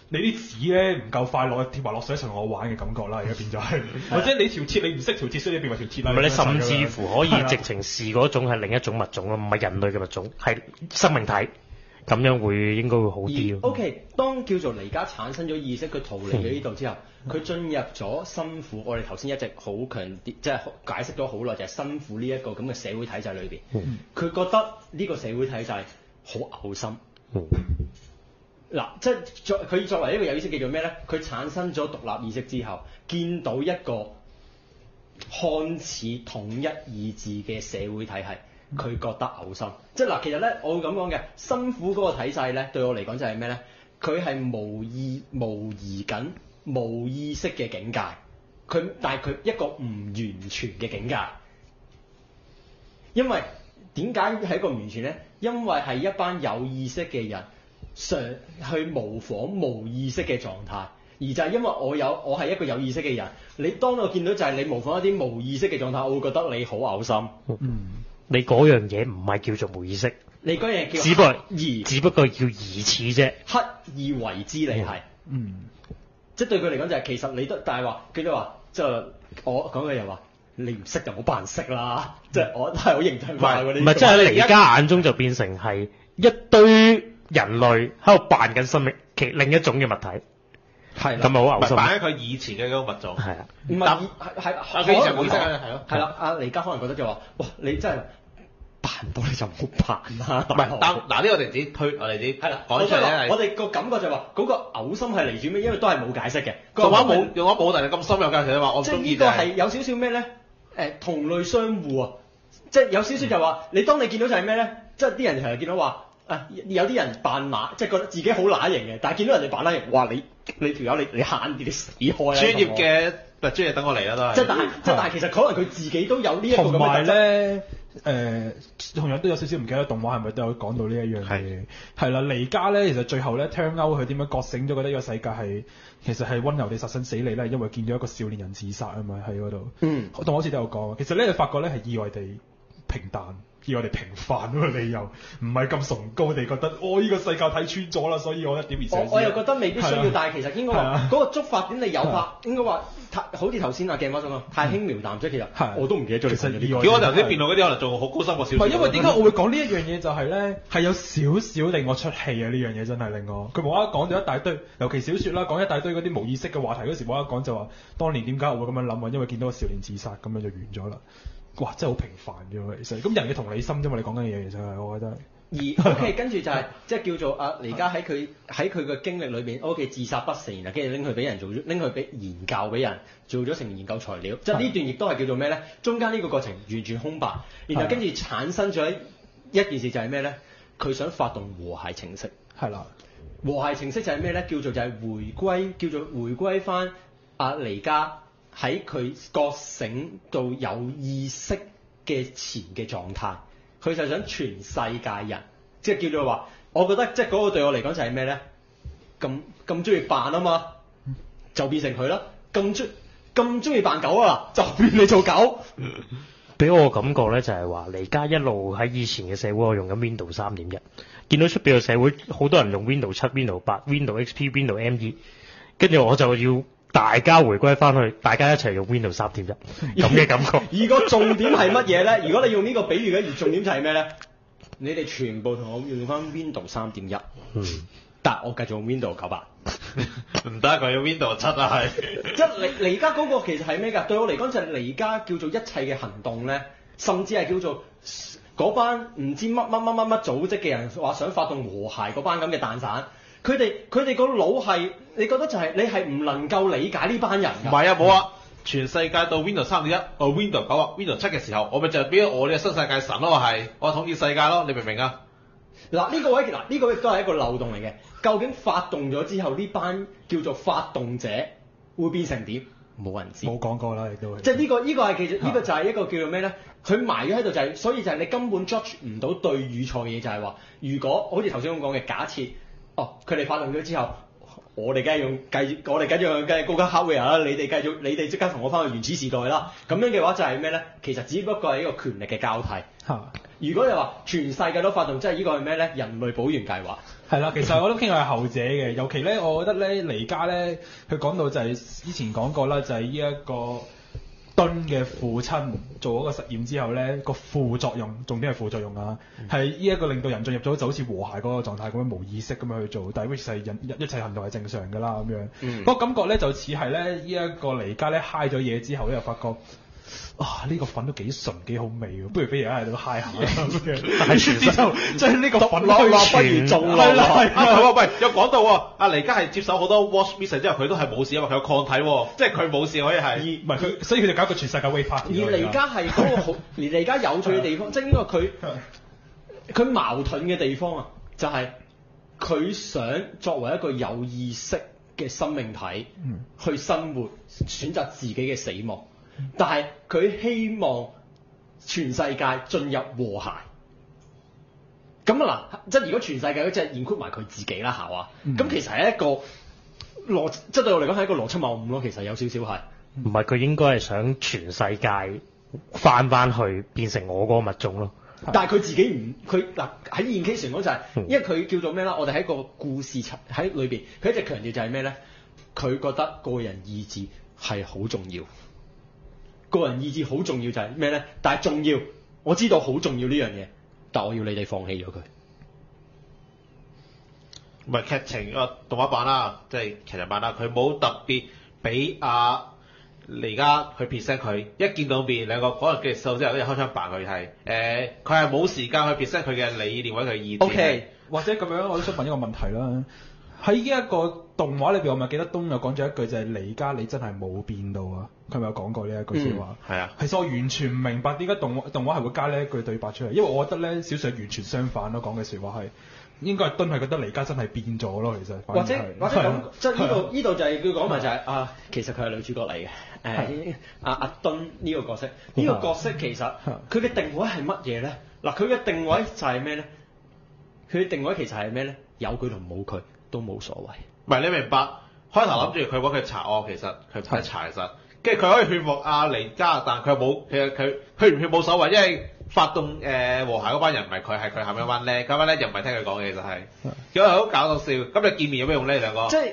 你啲紙咧唔夠快落貼埋落水一齊同我玩嘅感覺啦，而家變咗係，或者你條鐵你唔識條鐵，所以你變為條鐵啦。 唔係你甚至乎可以直情視嗰種係另一種物種咯，唔係人類嘅物種，係生命體，咁樣會應該會好啲。 O K， 當叫做離家產生咗意識，佢逃離咗呢度之後，佢、嗯、進入咗辛苦。我哋頭先一直好強調，即係解釋咗好耐，就係辛苦呢一個咁嘅社會體制裏邊，佢、嗯、覺得呢個社會體制好嘔心。嗯嗱，即係作佢作為一個有意識叫做咩咧？佢產生咗獨立意識之後，見到一個看似統一意志嘅社會體系，佢覺得嘔心。即係嗱，其實咧，我會咁講嘅，辛苦嗰個體制咧，對我嚟講就係咩咧？佢係模擬模擬緊冇意識嘅境界，佢但係佢一個唔完全嘅境界。因為點解係一個唔完全咧？因為係一班有意識嘅人。嘗去模仿無意識嘅狀態，而就係因為我有我係一個有意識嘅人，你當我見到就係你模仿一啲無意識嘅狀態，我會覺得你好嘔心。 嗯，你嗰樣嘢唔係叫做無意識， 你嗰樣叫只不過疑， 只不過叫疑似啫， 刻意為之你係， 嗯， 即係對佢嚟講就係、是、其實你都，但係話佢都話，即係我講嘅又話，你唔識就冇扮識啦，即係我都係好形象化嗰啲， 唔係即係喺離家眼中就變成係一堆人類喺度扮緊生命其另一種嘅物體，係咁咪好嘔心。 扮喺佢以前嘅嗰個物種， 係啊， 唔係係係佢以前冇意識啊，係咯， 係啦。阿離家可能覺得就話，哇，你真係扮到你就唔好扮啦。 唔係，但嗱呢個我哋自己推，我哋自己係啦講出嚟咧。 我哋個感覺就話嗰個嘔心係嚟自咩？因為都係冇解釋嘅。 動畫冇動畫冇但係咁深入解釋啊嘛，我中意就係。即係呢個係有少少咩咧？誒，同類相互啊，即係有少少就話，你當你見到就係咩咧？即係啲人成日見到話。啊！有啲人扮乸，即係覺得自己好乸型嘅，但係見到人哋扮乸型，哇！你你條友你你慳啲，你死開啦！ 專業嘅唔係專業等我嚟啦都係。 即係但係即係但係其實可能佢自己都有呢一個咁嘅特質。同埋咧，誒同樣都有少少唔記得動畫係咪都有講到呢一樣嘢？係啦，離家咧，其實最後咧 turn out 佢點樣覺醒咗，覺得呢個世界係其實係溫柔地殺身死你咧，因為見到一個少年人自殺啊嘛喺嗰度。嗯，動畫好似都有講，其實咧你發覺咧係意外地平淡。要我哋平凡嗰個理由，唔係咁崇高地覺得，哦，呢、這個世界睇穿咗啦，所以我一點而上。 我我又覺得未必需要，但係其實應該話嗰個觸發點你有法，應該話好似頭先阿鏡媽所講，太輕描淡寫，其實我都唔記得咗。其實意外， 叫我頭先辯論嗰啲可能仲好高深過少少。 唔係因為點解我會講呢一樣嘢就係咧，係有少少令我出氣啊！呢樣嘢真係令我，佢無啦啦講咗一大堆，尤其小説啦，講一大堆嗰啲無意識嘅話題嗰時，無啦啦講就話，當年點解我會咁樣諗啊？因為見到個少年自殺，咁樣就完咗啦。哇！真係好平凡嘅其實，咁人嘅同理心啫嘛，你講緊嘅嘢其實係，我覺得。 而 OK， 跟住就係、是、即係叫做啊，而家喺佢喺佢嘅經歷裏邊 ，OK 自殺不成，然後跟住拎佢俾人做，拎佢俾研究俾人做咗成研究材料，即係呢段亦都係叫做咩咧？中間呢個過程完全空白，然後跟住產生咗一件事就係咩咧？佢想發動和諧程式， 係啦。 和諧程式就係咩咧？叫做就係回歸，叫做回歸翻阿離家。喺佢覺醒到有意識嘅前嘅狀態，佢就想全世界人，即係叫做話，我覺得即係嗰個對我嚟講就係咩咧？咁咁中意扮啊嘛，就變成佢啦。咁中咁中意扮狗啊，就變你做狗。 俾我感覺咧就係話，離家一路喺以前嘅社會，我用緊 Windows 三點一，見到出邊嘅社會好多人用 Windows 七、Windows 八、Windows X P、Windows M E， 跟住我就要。大家回歸翻去，大家一齊用 Windows 三點一咁嘅感覺。 而個重點係乜嘢咧？如果你用呢個比喻嘅，而重點就係咩咧？你哋全部同我用翻 Windows 三點一，嗯，但我繼續用 Windows 九八， 唔得，佢用 Windows 七啊，係。 即係離離家嗰個其實係咩㗎？對我嚟講就係離家叫做一切嘅行動咧，甚至係叫做嗰班唔知乜乜乜乜乜組織嘅人話想發動和諧嗰班咁嘅蛋散。佢哋佢哋個腦係，你覺得就係、是、你係唔能夠理解呢班人㗎？ 唔係啊，冇啊！全世界到 Windows 三點一，哦 Windows 九啊 Windows 七嘅時候，我咪就係俾我呢個新世界神咯，我係我統治世界咯，你明唔明啊？ 嗱呢個位嗱呢、呢個亦都係一個漏洞嚟嘅。究竟發動咗之後，呢班叫做發動者會變成點？冇人知。 冇講過啦，亦都係。 即係呢個呢、呢個係其實呢個就係一個叫做咩咧？佢埋咗喺度就係、是，所以就係你根本 judge 唔到對與錯嘅嘢，就係話，如果好似頭先咁講嘅假設。哦，佢哋發動咗之後， 我哋梗係用繼，我哋繼續用梗係高級 hardware 啦，你哋繼續，你哋即刻同我翻去原始時代啦。咁樣嘅話就係咩咧？其實只不過係一個權力嘅交替。 嚇！ 如果你話全世界都發動，即係呢個係咩咧？人類保原計劃。 係啦，其實我都傾向係後者嘅，尤其咧，我覺得咧，尼加咧，佢講到就係之前講過啦，就係呢一個敦嘅父親做嗰個實驗之後咧，個副作用，重點係副作用啊，係呢一個令到人進入咗就好似和諧嗰個狀態咁樣無意識咁樣去做，但係 which 係人一切行動係正常㗎啦咁樣。嗯、個感覺咧就似係咧呢一個尼加咧嗨咗嘢之後咧，又發覺。啊！呢、這個粉都幾純幾好味喎，不如俾而家喺度嗨下咁樣。但係全之後將呢個粉落落不如種落。 係啦係啊！喂，有講到喎，阿尼加係接手好多 watch mission 之後，佢都係冇事，因為佢有抗體喎，即係佢冇事可以係。 唔係佢，所以佢就搞個全世界 wave party。 而尼加係嗰個好，而尼加有趣嘅地方，即係應該佢佢矛盾嘅地方啊，就係、是、佢想作為一個有意識嘅生命體、嗯、去生活，選擇自己嘅死亡。但係佢希望全世界進入和諧，咁啊嗱，即係如果全世界嗰隻 include 埋佢自己啦，係嘛？咁、嗯、其實係一個邏，即係對我嚟講係一個邏輯謬誤咯。其實有少少係， 唔係佢應該係想全世界翻翻去變成我嗰個物種咯。 但係佢自己唔，佢嗱喺現 case 講就係，因為佢叫做咩啦？我哋喺個故事喺裏邊，佢一直強調就係咩咧？佢覺得個人意志係好重要。個人意志好重要就係咩咧？但係重要，我知道好重要呢樣嘢，但我要你哋放棄咗佢。 唔係劇情啊，動畫版啦，即係劇場版啦，佢冇特別俾阿尼加去 present 佢，一見到面兩個可能嘅數之後，跟住開槍扮佢係誒，佢係冇時間去 present 佢嘅理念或者佢意志。 OK， 或者咁樣，我都想問一個問題啦。喺呢一個動畫裏邊，我咪記得東有講咗一句就係尼加你真係冇變到啊！佢咪有講過呢一句説話？係、嗯、啊。其實我完全唔明白點解動畫動畫係會加呢一句對白出嚟，因為我覺得咧小説完全相反咯，講嘅説話係應該係敦係覺得尼加真係變咗咯，其實。或者或者咁，即係呢度呢度就係佢講埋就係、是、啊，其實佢係女主角嚟嘅。誒阿阿敦呢個角色，呢、這個角色其實佢嘅定位係乜嘢咧？嗱，佢嘅定位就係咩咧？佢嘅定位其實係咩咧？有佢同冇佢都冇所謂。 唔係你明白？開頭諗住佢揾佢查案，其實佢唔使查，其實跟住佢可以勸服阿尼加，但佢冇，其實佢勸唔勸冇所謂，因為發動誒、呃、和諧嗰班人唔係佢，係佢後面嗰班叻，嗰班叻又唔係聽佢講嘅，其實係，結果好搞到笑。咁你見面有咩用咧？兩個即係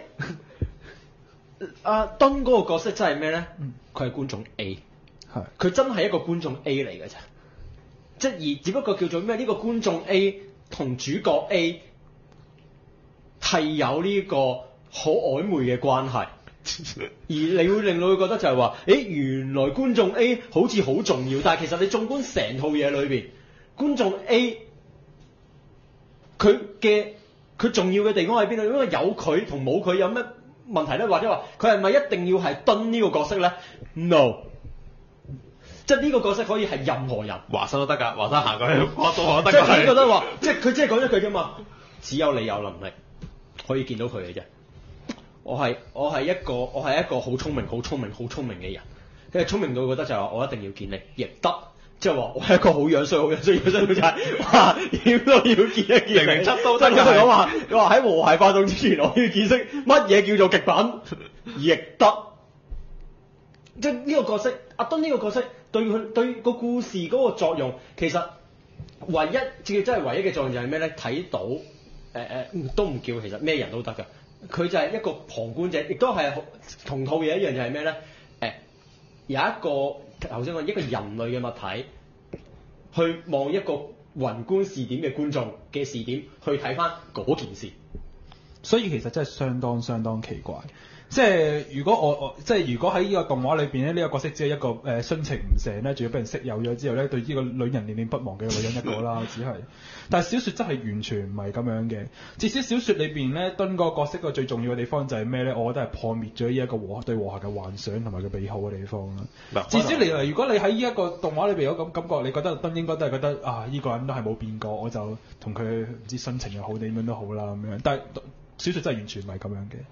阿敦嗰個角色真係咩咧？佢係觀眾 A， 係佢真係一個觀眾 A 嚟嘅啫，即係而只不過叫做咩？呢、這個觀眾 A 同主角 A 係有呢個好曖昧嘅關係，而你會令到佢覺得就係話，誒原來觀眾 A 好似好重要，但係其實你縱觀成套嘢裏邊，觀眾 A 佢嘅佢重要嘅地方喺邊度？因為有佢同冇佢有咩問題咧？或者話佢係咪一定要係敦呢個角色咧 ？No， 即係呢個角色可以係任何人， 華生都得㗎，華生行過去我都得㗎。 即係佢覺得話，即係佢只係講一句啫嘛，只有你有能力可以見到佢嘅啫。我係我係一個我係一個好聰明好聰明好聰明嘅人，佢係聰明到覺得就係話我一定要見你，亦得。即係話我係一個好樣衰好樣衰好樣衰就係哇點都要見一見你。零零七都真係講話，佢話喺和諧發動之前，我要見識乜嘢叫做極品，亦得。即係呢個角色，阿敦呢個角色對佢對個故事嗰個作用，其實唯一只係真係唯一嘅作用就係咩咧？睇到誒誒、呃、都唔叫，其實咩人都得㗎。佢就係一個旁觀者，亦都係同套嘢一樣，就係咩咧？誒、呃、有一個頭先講一個人類嘅物體，去望一個宏觀視點嘅觀眾嘅視點去睇翻嗰件事， 所以其實真係相當相當奇怪。即係如果我我即係如果喺呢個動畫裏邊咧，呢、這個角色只係一個誒殉、呃、情唔成咧，仲要俾人識有咗之後咧，對呢個女人念念不忘嘅女人一個啦，只係。但係小説真係完全唔係咁樣嘅。至少小説裏邊咧，敦個角色個最重要嘅地方就係咩咧？我覺得係破滅咗呢一個和對和諧嘅幻想同埋佢美好嘅地方啦。嗯、至少嚟嚟，如果你喺呢一個動畫裏邊有咁感覺，你覺得敦應該都係覺得啊，呢、這個人都係冇變過，我就同佢唔知殉情又好點樣都好啦咁樣。但係小説真係完全唔係咁樣嘅。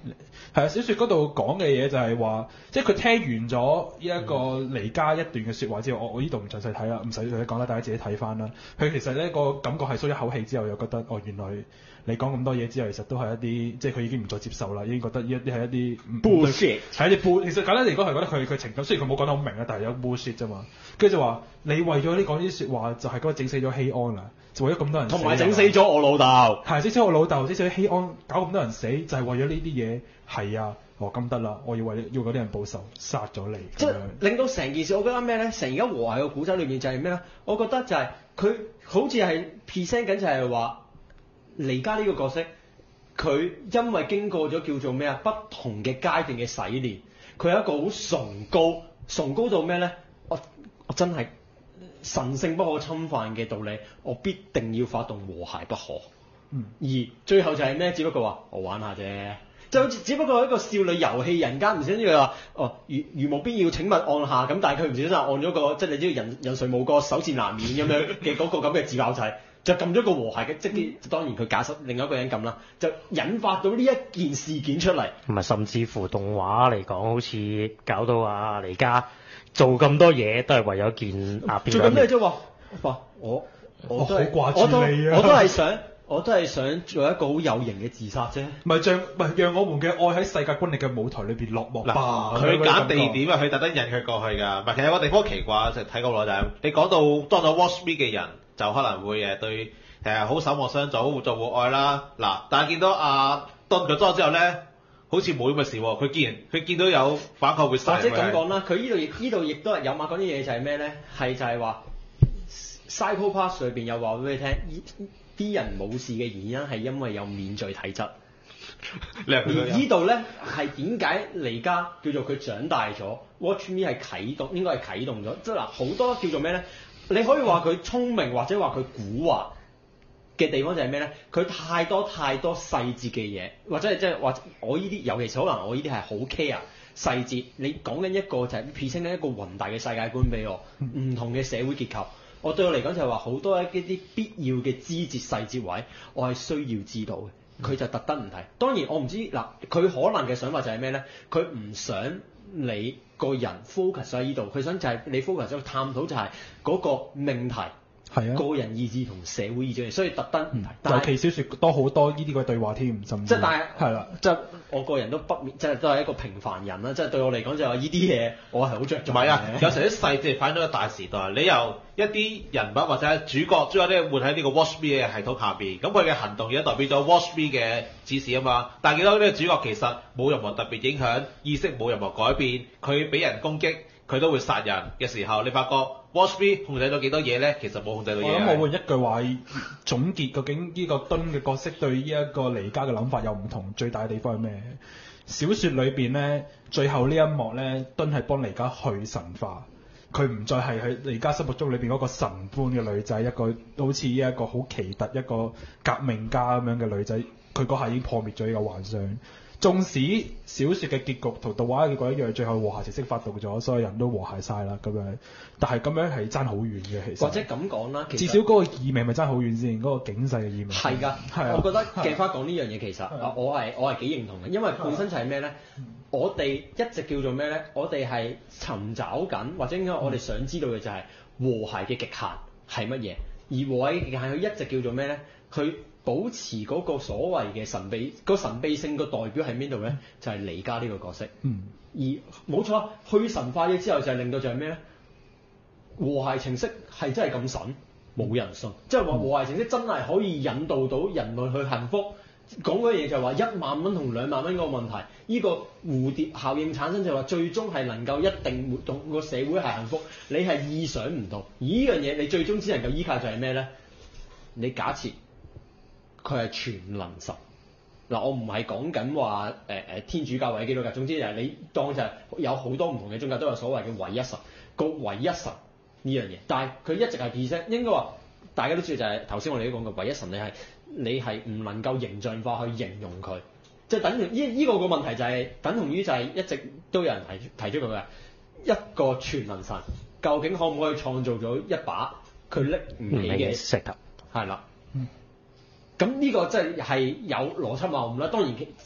係啊，小説嗰度講嘅嘢就係話，即係佢聽完咗呢一個離家一段嘅説話之後，我我呢度唔詳細睇啦，唔使佢講啦，大家自己睇翻啦。佢其實呢個感覺係鬆一口氣之後，又覺得哦，原來你講咁多嘢之後，其實都係一啲即係佢已經唔再接受啦，已經覺得呢一啲係一啲 bullshit， 係一啲 bull。其實簡單嚟講係覺得佢佢情感，雖然佢冇講得好明啊，但係有 bullshit 啫嘛。跟住就話你為咗呢講呢啲説話，就係嗰個整死咗希安啦，就為咗咁多人死， 同埋整死咗我老豆， 係整死我老豆，整死咗希安，搞咁多人死，就係為咗呢啲嘢。係啊，哦咁得啦，我要為要嗰啲人報仇，殺咗你。 即係令到成件事，我覺得咩咧？成而家和諧嘅古仔裏面就係咩咧？我覺得就係佢好似係 present 緊就係話離家呢個角色，佢因為經過咗叫做咩啊不同嘅階段嘅洗練，佢有一個好崇高，崇高到咩咧？我我真係神聖不可侵犯嘅道理，我必定要發動和諧不可。 嗯， 而最後就係咩？只不過話我玩下啫。就好似只不過一個少女遊戲人間，唔小心佢話哦，如如無必要請勿按下咁，但係佢唔小心按咗個即係你知道人人誰無過手賤難免咁樣嘅嗰個咁嘅自爆掣，就撳咗個和諧嘅，即係當然佢假設另外一個人撳啦，就引發到呢一件事件出嚟。 唔係甚至乎動畫嚟講，好似搞到啊離家做咁多嘢，都係為咗件啊變咗。 做緊咩啫？話話我我都係我好掛住你啊！ 我都係想。我都係想做一個好有型嘅自殺啫， 唔係讓唔係讓我們嘅愛喺世界觀力嘅舞台裏邊落幕吧。 佢揀地點啊，佢特登引佢過去㗎。唔係，其實有個地方奇怪，就睇過耐就係你講到當咗 Watch Me 嘅人，就可能會誒對誒好守望相助，好互助互愛啦。嗱，但係見到阿當咗咗之後咧，好似冇咁嘅事喎。佢見佢見到有反抗會殺。 或者咁講啦，佢呢度亦呢度亦都係有馬講啲嘢就係咩咧？係就係話 Psycho-Pass 裏邊又話俾你聽。啲人冇事嘅原因係因為有免罪體質，而呢度咧係點解離家叫做佢長大咗 ？Watch Me 係啟動，應該係啟動咗。即係嗱，好多叫做咩咧？你可以話佢聰明或者話佢蠱惑嘅地方就係咩咧？佢太多太多細節嘅嘢，或者係即係或者我呢啲，尤其是可能我呢啲係好 care 細節。你講緊一個就係 present 緊一個宏大嘅世界觀俾我，唔同嘅社會結構。我對我嚟講就係話好多一啲必要嘅枝節細節位，我係需要知道嘅。佢就特登唔睇。當然我唔知嗱，佢可能嘅想法就係咩咧？佢唔想你個人 focus 喺呢度，佢想就係你 focus 喺度探討就係嗰個命題。係啊，個人意志同社會意志，所以特登唔提。 尤其小説多好多呢啲嘅對話添，甚至即係但係係啦， 即係我個人都不免，即係都係一個平凡人啦。即係對我嚟講就係話呢啲嘢，我係好着重。 唔係啊，有時啲細節反映咗大時代。你由一啲人物或者主角，主要啲活喺呢個 Watch Me 嘅系統下邊，咁佢嘅行動亦都代表咗 Watch Me 嘅指示啊嘛。但係見到呢個主角其實冇任何特別影響，意識冇任何改變，佢俾人攻擊，佢都會殺人嘅時候，你發覺 Watch Me 控制咗幾多嘢咧？其實冇控制到嘢。 我諗我換一句話總結，究竟呢個敦嘅角色對呢一個離家嘅諗法有唔同，最大嘅地方係咩？小説裏邊咧，最後呢一幕咧，敦係幫離家去神化，佢唔再係喺離家心目中裏邊嗰個神般嘅女仔，一個好似一個好奇特一個革命家咁樣嘅女仔，佢嗰下已經破滅咗呢個幻想。縱使小説嘅結局同動畫嘅結果一樣，最後和諧程式發動咗，所有人都和諧晒啦咁樣。但係咁樣係爭好遠嘅，其實。或者咁講啦， 至少嗰個意味咪爭好遠先，嗰、嗰個警世嘅意味。 係㗎，係啊。我覺得鏡花講呢樣嘢其實，我係我係幾認同嘅，因為本身就係咩咧？我哋一直叫做咩咧？我哋係尋找緊，或者應該我哋想知道嘅就係和諧嘅極限係乜嘢？而和諧嘅極限佢一直叫做咩咧？佢保持嗰個所謂嘅神秘，個神秘性個代表係邊度咧？就係離家呢個角色。嗯。而冇錯，去神化咗之後就係令到就係咩咧？和諧程式係真係咁神？冇人信。即係話和諧程式真係可以引導到人類去幸福。講嗰嘢就係話一萬蚊同兩萬蚊嗰個問題，呢、這個蝴蝶效應產生就係話最終係能夠一定活動個社會係幸福。你係意想唔到，而呢樣嘢你最終只能夠依靠就係咩咧？你假設。佢係全能神嗱，我唔係講緊話誒誒天主教或者基督教，總之就係你當就係有好多唔同嘅宗教都有所謂嘅唯一神，個唯一神呢樣嘢，但係佢一直係 present，應該話大家都知道就係頭先我哋都講過唯一神，你係你係唔能夠形象化去形容佢，即係等於呢呢個個問題就係、是、等同於就係一直都有人提提出佢嘅一個全能神，究竟可唔可以創造咗一把佢拎唔起嘅石頭？係啦。咁呢個真係係有邏輯謬誤啦。當然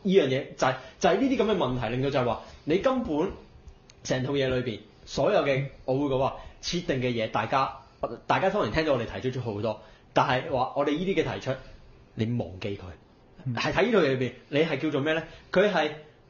呢樣嘢就係、就係呢啲咁嘅問題，令到就係話你根本成套嘢裏邊所有嘅，我會講話設定嘅嘢，大家大家當然聽到我哋提出咗好多，但係話我哋呢啲嘅提出，你忘記佢，係睇呢套嘢裏邊，你係叫做咩咧？佢係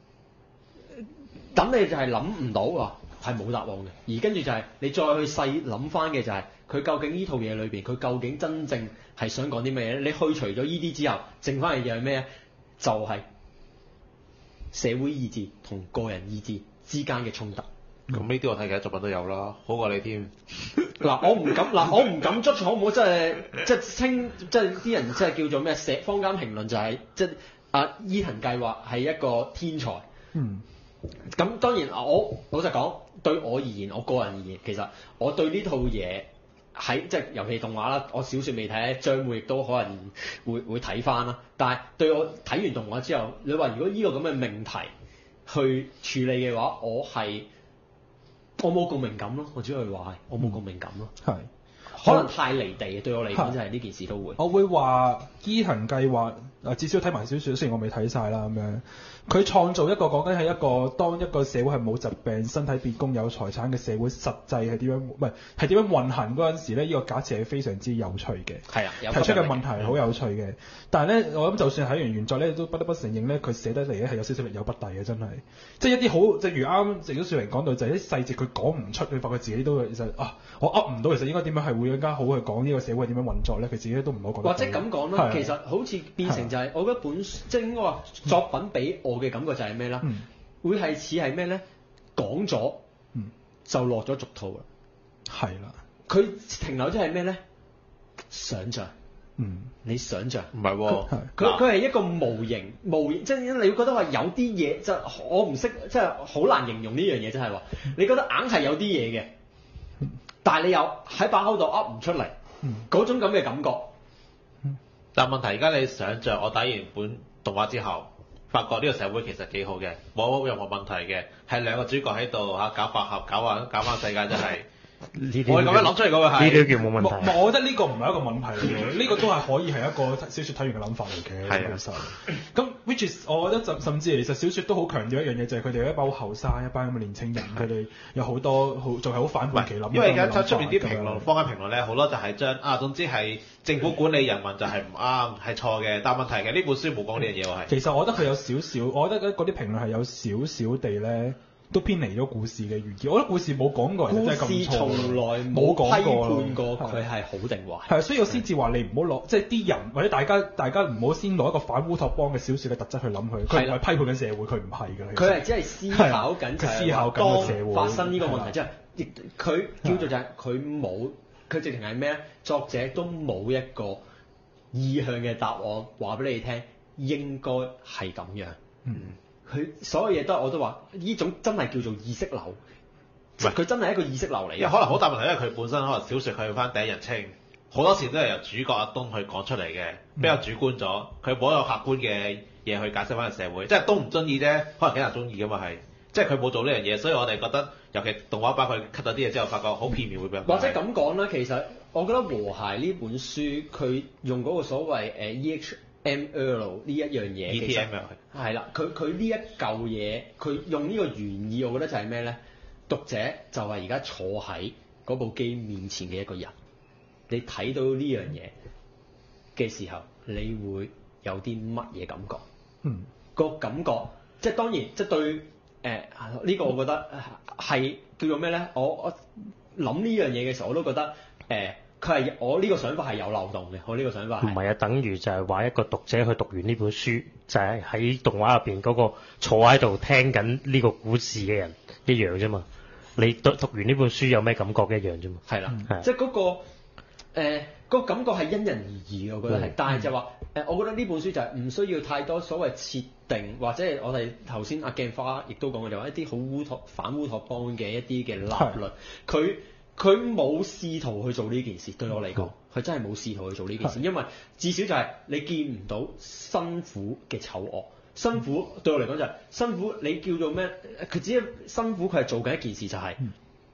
等你就係諗唔到啊，係冇答案嘅，而跟住就係你再去細諗翻嘅就係、是、佢究竟呢套嘢裏邊，佢究竟真正係想講啲咩嘢咧？你去除咗呢啲之後，剩翻嘅嘢係咩咧？就係、是、社會意志同個人意志之間嘅衝突。 咁呢啲我睇其他作品都有啦，好過你添。 嗱，我唔敢，嗱，我唔敢 judge 好唔好，即係即係稱，即係啲人即係叫做咩？社坊間評論就係、是、即係阿伊藤計劃係一個天才。 嗯。 咁當然，我老實講，對我而言，我個人而言，其實我對呢套嘢喺即係尤其動畫啦，我小説未睇，將會亦都可能會會睇翻啦。但係對我睇完動畫之後，你話如果呢個咁嘅命題去處理嘅話，我係。我冇共鳴感咯，我只可以話係我冇共鳴感咯。係、嗯，可能太離地對我嚟講，就係呢件事都會。 我會話伊藤計劃啊，至少睇埋少少，雖然我未睇晒啦咁樣。佢創造一個講緊係一個當一個社會係冇疾病、身體變公有財產嘅社會，實際係點樣？唔係係點樣運行嗰陣時咧？呢、呢個假設係非常之有趣嘅。係啊，提出嘅問題係好有趣嘅。嗯、但係咧，我諗就算睇完原作咧，都不得不承認咧，佢寫得嚟咧係有少少力有不逮嘅，真係。即係一啲好，正如啱鄭小樹嚟講到，就係啲細節佢講唔出，佢發覺自己都其實啊，我噏唔到，其實應該點樣係會更加好去講呢個社會係點樣運作咧？佢自己都唔好覺得。或者咁講啦，其實好似變成就係、是、我覺得本即係應該話作品俾我嘅感覺就係咩咧？嗯、會係似係咩咧？講咗、嗯、就落咗俗套啦。係啦，佢停留即係咩咧？想像。嗯，你想像唔係喎，佢佢係一個無形無形，即係你會覺得話有啲嘢，即係我唔識，即係好難形容呢樣嘢，即係話你覺得硬係有啲嘢嘅，但係你又喺把口度噏唔出嚟，嗰種咁嘅感覺。 但問題而家你想像，我睇完本動畫之後，發覺呢個社會其實幾好嘅，冇任何問題嘅，係兩個主角喺度嚇搞百合，搞下搞翻世界真係。我係咁樣諗出嚟嗰個係，呢啲叫冇問題。我覺得呢個唔係一個問題嚟嘅，呢個都係可以係一個小説睇完嘅諗法嚟嘅。係其實，咁 which is 我覺得甚甚至其實小説都好強調一樣嘢，就係佢哋一班好後生一班咁嘅年青人，佢哋有好多好仲係好反叛期諗。因為而家出面啲評論，坊間評論咧好多就係將啊，總之係政府管理人民就係唔啱，係錯嘅。但問題嘅呢本書冇講呢樣嘢喎，係。其實我覺得佢有少少，我覺得嗰啲評論係有少少地咧。都偏離咗故事嘅原意，我覺得故事冇講過，故事從來冇批判過佢係好定壞。係，所以我先至話你唔好攞，即係啲人或者大家大家唔好先攞一個反烏托邦嘅小説嘅特質去諗佢，佢唔係批判緊社會，佢唔係㗎。佢係只係思考緊，佢思考緊個社會發生呢個問題，即係亦佢叫做就係佢冇，佢直情係咩咧？作者都冇一個意向嘅答案話俾你聽，應該係咁樣。嗯。佢所有嘢都係我都話呢種真係叫做意識流，佢真係一個意識流嚟嘅。因為可能好大問題，因為佢本身可能小説佢用翻第一人稱，好多時都係由主角阿東去講出嚟嘅，比較主觀咗，佢冇一個客觀嘅嘢去解釋翻個社會。即係東唔中意啫，可能幾難中意噶嘛係，即係佢冇做呢樣嘢，所以我哋覺得尤其動畫版佢 cut 咗啲嘢之後，發覺好片面會比較。或者咁講啦，其實我覺得和諧呢本書佢用嗰個所謂誒 E H M L 呢一樣嘢，其實係啦，佢佢呢一嚿嘢，佢用呢個原意，我覺得就係咩咧？讀者就係而家坐喺嗰部機面前嘅一個人，你睇到呢樣嘢嘅時候，你會有啲乜嘢感覺？嗯，個感覺即係當然，即係對誒呢、呃呢個，我覺得係叫做咩咧？我我諗呢樣嘢嘅時候，我都覺得誒。呃佢係我呢個想法係有漏洞嘅，我呢個想法唔係啊，等於就係話一個讀者去讀完呢本書，就係、是、喺動畫入邊嗰個坐喺度聽緊呢個故事嘅人一樣啫嘛。你讀讀完呢本書有咩感覺一樣啫嘛。係啦，嗯、即係嗰、那個誒、呃那個感覺係因人而異，我覺得係。嗯、但係就話誒、呃，我覺得呢本書就係唔需要太多所謂設定，或者係我哋頭先阿鏡花亦都講嘅就話一啲好烏托反烏托邦嘅一啲嘅立論，佢。佢冇試圖去做呢件事，對我嚟講，佢、嗯、真係冇試圖去做呢件事，因為至少就係你見唔到辛苦嘅醜惡。辛苦對我嚟講就係辛苦，你叫做咩？佢只係辛苦，佢係做緊一件事就係、是，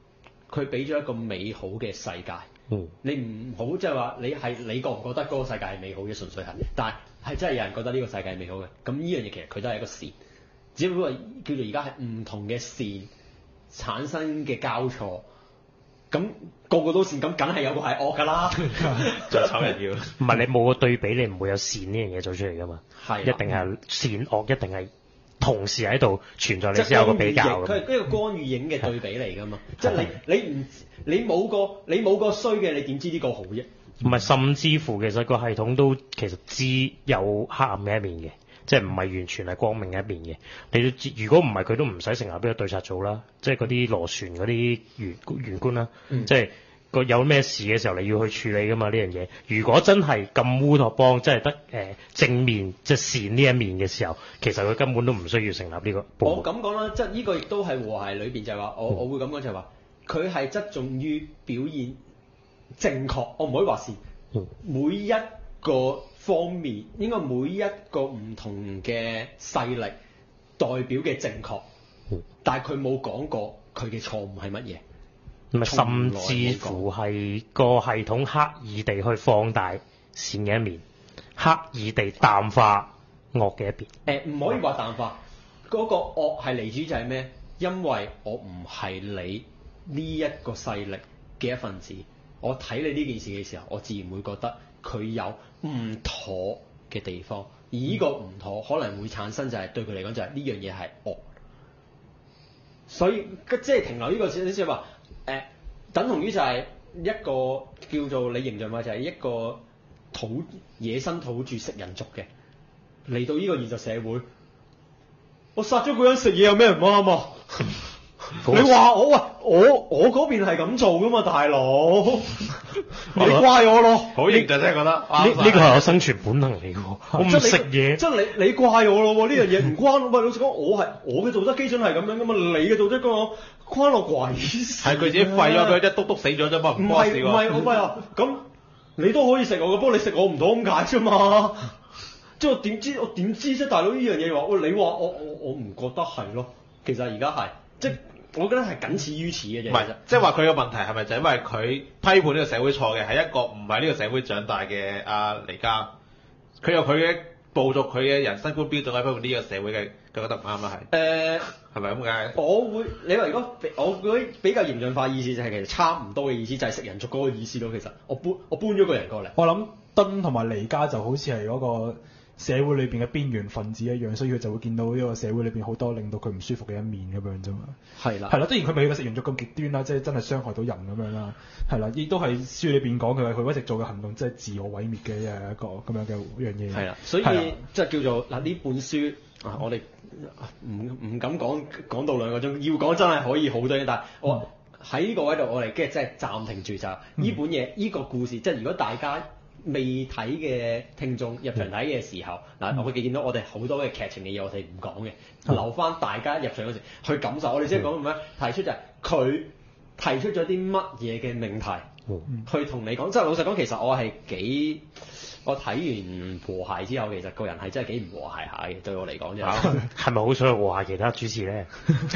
佢俾咗一個美好嘅世界。 嗯， 你唔好即係話你係你覺唔覺得嗰個世界係美好嘅？純粹係，但係係真係有人覺得呢個世界係美好嘅。咁呢樣嘢其實佢都係一個善，只不過叫做而家係唔同嘅善產生嘅交錯。咁個個都善，咁梗係有個係惡㗎啦。 就醜人要。 唔係你冇個對比，你唔會有善呢樣嘢做出嚟㗎嘛。 係， 一定係善惡，一定係同時喺度存在，你先有個比較。 佢係一個光與影嘅對比嚟㗎嘛。即係你你唔你冇個你冇個衰嘅，你點知呢個好啫？ 唔係，甚至乎其實個系統都其實知有黑暗嘅一面嘅。即係唔係完全係光明嘅一面嘅，你都知。如果唔係佢都唔使成立呢個對策組啦，即係嗰啲螺旋嗰啲員員官啦，嗯、即係個有咩事嘅時候你要去處理㗎嘛呢樣嘢。如果真係咁烏托邦，即係得誒正面即係善呢一面嘅時候，其實佢根本都唔需要成立呢個部門。我咁講啦，即係呢個亦都係和諧裏邊就係話，我、嗯、我會咁講就係話，佢係側重於表現正確，我唔可以話善，嗯、每一個方面應該每一個唔同嘅勢力代表嘅正確，嗯、但係佢冇講過佢嘅錯誤係乜嘢，咁甚至乎係個系統刻意地去放大善嘅一面，刻意地淡化惡嘅一邊。誒、呃，唔可以話淡化，嗰、那個惡係嚟自就係咩？因為我唔係你呢一個勢力嘅一份子，我睇你呢件事嘅時候，我自然會覺得佢有唔妥嘅地方，而呢個唔妥可能會產生就係、是、對佢嚟講就係呢樣嘢係惡，所以即係停留呢、這個少少話誒，等同於就係一個叫做你形象話就係一個土野生土著食人族嘅嚟到呢個現實社會，我殺咗個人食嘢有咩唔啱啊？你話我喂，我我嗰邊係咁做噶嘛，大佬，你怪我咯？好認真真係覺得呢呢個係我生存本能嚟㗎，我唔食嘢。即係你你怪我咯？呢樣嘢唔關我。喂，老實講，我係我嘅道德基準係咁樣噶嘛，你嘅道德嗰個關我鬼事。係佢自己廢咗，佢一篤篤死咗啫嘛，唔關事㗎。唔係唔係，我咪話咁你都可以食我嘅，不過你食我唔到咁解啫嘛。即係我點知我點知啫？大佬呢樣嘢話，喂，你話我我我唔覺得係咯。其實而家係即係。我覺得係僅此於此嘅啫。唔係，即係話佢嘅問題係咪就係因為佢批判呢個社會錯嘅係一個唔係呢個社會長大嘅阿尼加，佢有佢嘅部族佢嘅人生觀標準喺批判呢個社會嘅，佢覺得唔啱啦係。誒係咪咁解？我會你話如果我嗰啲比較嚴峻化意思就係其實差唔多嘅意思，就係食人族嗰個意思咯。其實我搬我搬咗個人過嚟。我諗敦同埋尼加就好似係嗰個社會裏邊嘅邊緣分子一樣，所以佢就會見到呢個社會裏邊好多令到佢唔舒服嘅一面咁樣啫嘛。係啦，係啦，當然佢未去到食人族咁極端啦，即係真係傷害到人咁樣啦。係啦，亦都係書裏邊講佢佢一直做嘅行動，即係自我毀滅嘅一個咁樣嘅一樣嘢。係啦，所以即係叫做嗱呢本書啊，我哋唔唔敢講講到兩個鐘，要講真係可以好多嘢，但係我喺呢個位度，我哋跟住即係暫停住就呢、嗯、本嘢呢、這個故事，即係如果大家未睇嘅聽眾入場睇嘅時候，嗱、嗯，我會見到我哋好多嘅劇情嘅嘢，我哋唔講嘅，嗯、留翻大家入場嗰時去感受。我哋即係講咩？提出就係佢提出咗啲乜嘢嘅命題，嗯、去同你講。即係老實講，其實我係幾，我睇完和諧之後，其實個人係真係幾唔和諧下嘅。對我嚟講就係咪好想去和諧其他主持咧？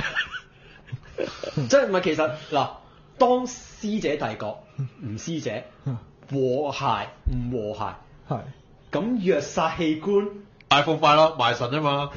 即係唔係其實嗱，當師者帝國唔師者。和諧唔和諧係咁弱殺器官 iPhone 快咯賣神啫嘛。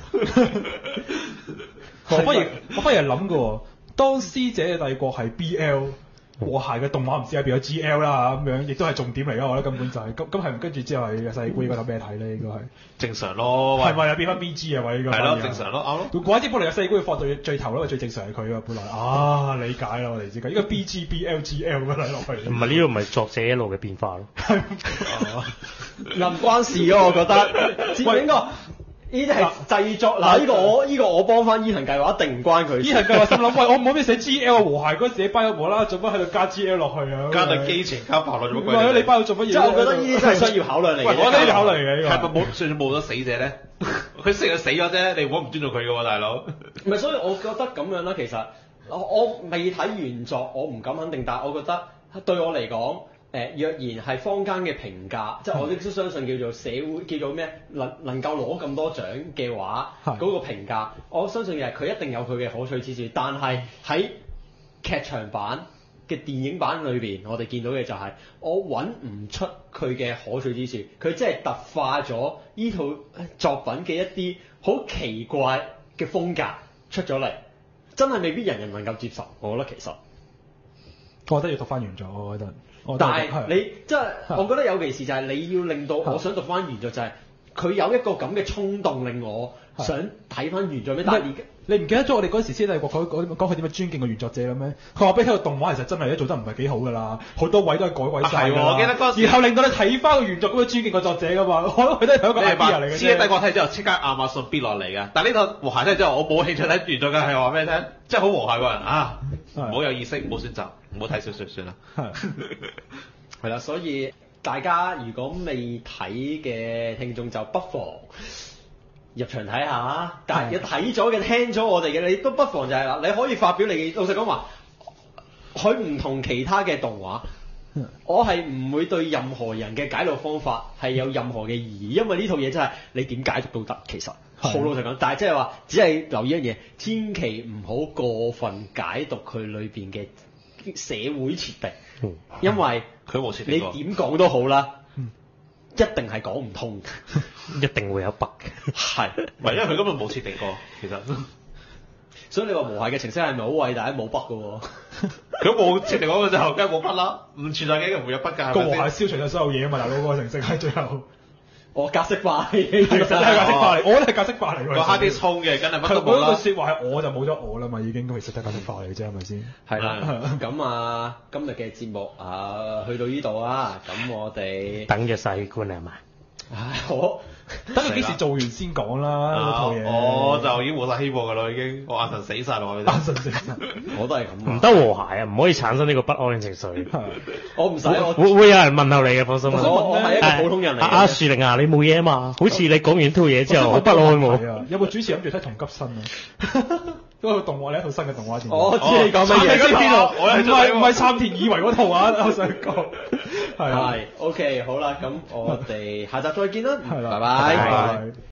我反而我反而係諗嘅喎，當師者嘅帝國係 B L 和諧嘅動畫唔知係變咗 G L 啦咁樣，亦都係重點嚟㗎。我覺得根本就係咁咁係唔跟住之後係世官應該諗咩睇咧？應該係正常咯，係咪又變翻 B G 啊？喂，應該係咯，正常咯，啱咯。怪之本嚟嘅世官要放到最頭咯，最正常係佢啊，本來啊理解啦，我哋知㗎。呢個 B G B L G L 咁睇落去，唔係呢個唔係作者一路嘅變化咯。又唔關事咯，我覺得。喂，應該。呢啲係製作嗱，呢個我呢個我幫翻伊藤計劃一定唔關佢。伊藤計劃心諗，喂，我唔好咩寫 G L 和諧嗰陣時，班友無啦啦做乜喺度加 G L 落去啊？加對基情加爬落做乜鬼？唔係啊，你班友做乜嘢？即係我覺得呢啲真係需要考慮嚟嘅。我覺得要考慮嘅。係咪冇算冇咗死者咧？佢成日死咗啫，你唔好唔尊重佢嘅喎，大佬。唔係，所以我覺得咁樣啦。其實我我未睇原作，我唔敢肯定，但係我覺得對我嚟講。誒、呃、若然係坊間嘅評價，即係我亦都相信叫做社會叫做咩能能夠攞咁多獎嘅話，嗰是個評價，我相信係佢一定有佢嘅可取之處。但係喺劇場版嘅電影版裏邊，我哋見到嘅就係、是、我揾唔出佢嘅可取之處，佢真係特化咗呢套作品嘅一啲好奇怪嘅風格出咗嚟，真係未必人人能夠接受。我覺得其實， 我覺得要讀翻原作，我覺得。 但係你即係，我覺得有其事就係你要令到我想讀翻原作，就係佢有一個咁嘅衝動，令我想睇翻原作咩？但係你唔記得咗我哋嗰時先帝國佢講講佢點樣尊敬個原作者嘅咩？佢話俾你睇個動畫其實真係咧做得唔係幾好㗎啦，好多位都係改位晒㗎啦。 我記得嗰時， 然後令到你睇翻個原作咁樣尊敬個作者㗎嘛，我覺得佢都係同一個 idea 嚟嘅啫。 《師帝國》睇之後即刻亞馬遜必落嚟㗎，但係呢套和諧睇之後我冇興趣睇原作嘅，係話俾你聽，真係好和諧個人啊！唔好有意識，唔好選擇，唔好睇小説算啦。 係啦，所以大家如果未睇嘅聽眾就不妨入場睇下，但係一睇咗嘅、聽咗我哋嘅，你都不妨就係啦，你可以發表你嘅。老實講話，佢唔同其他嘅動畫，我係唔會對任何人嘅解讀方法係有任何嘅意義，因為呢套嘢真係你點解讀都得，其實好老實講。但係即係話，只係留意一樣嘢，千祈唔好過分解讀佢裏邊嘅社會設定，嗯、因為佢冇設定過， 你點講都好啦。一定係講唔通， 一定會有 bug 嘅。 係， 唔係因為佢根本冇設定過，其實。 所以你話無懈嘅程式係咪好偉大？冇 bug 嘅喎。 佢冇設定嗰個就梗係冇 bug 啦，唔存在嘅唔會有 bug 㗎。 個和諧消除咗所有嘢啊嘛，大佬嗰個程式係最後。 我格式化，其實係格式化嚟，我都係格式化嚟㗎。 個 hard disk 充嘅，梗係乜都冇啦。 佢嗰句説話係我就冇咗我啦嘛，已經其實都係格式化嚟嘅啫，係咪先？ 係啦。咁啊，今日嘅節目啊，去到呢度啊，咁我哋等嘅細官係嘛？ 唉，我等佢幾時做完先講啦，嗰套嘢。 我就已經冇晒希望㗎啦，已經我眼神死晒落去。 眼神死晒， 我都係咁。 唔得和諧啊，唔可以產生呢個不安嘅情緒。 我唔使，我會會有人問候你嘅，放心。 我我係一個普通人嚟。 阿樹玲啊，你冇嘢啊嘛？好似你講完套嘢之後好不安喎。 有冇主持諗住睇同級生啊？嗰套動畫呢，一套新嘅動畫電影。 我知你講乜嘢。 唔係唔係杉田以為嗰套啊，我想講。係係，OK，好啦，咁我哋下集再見啦， 係啦， 拜拜。 拜拜。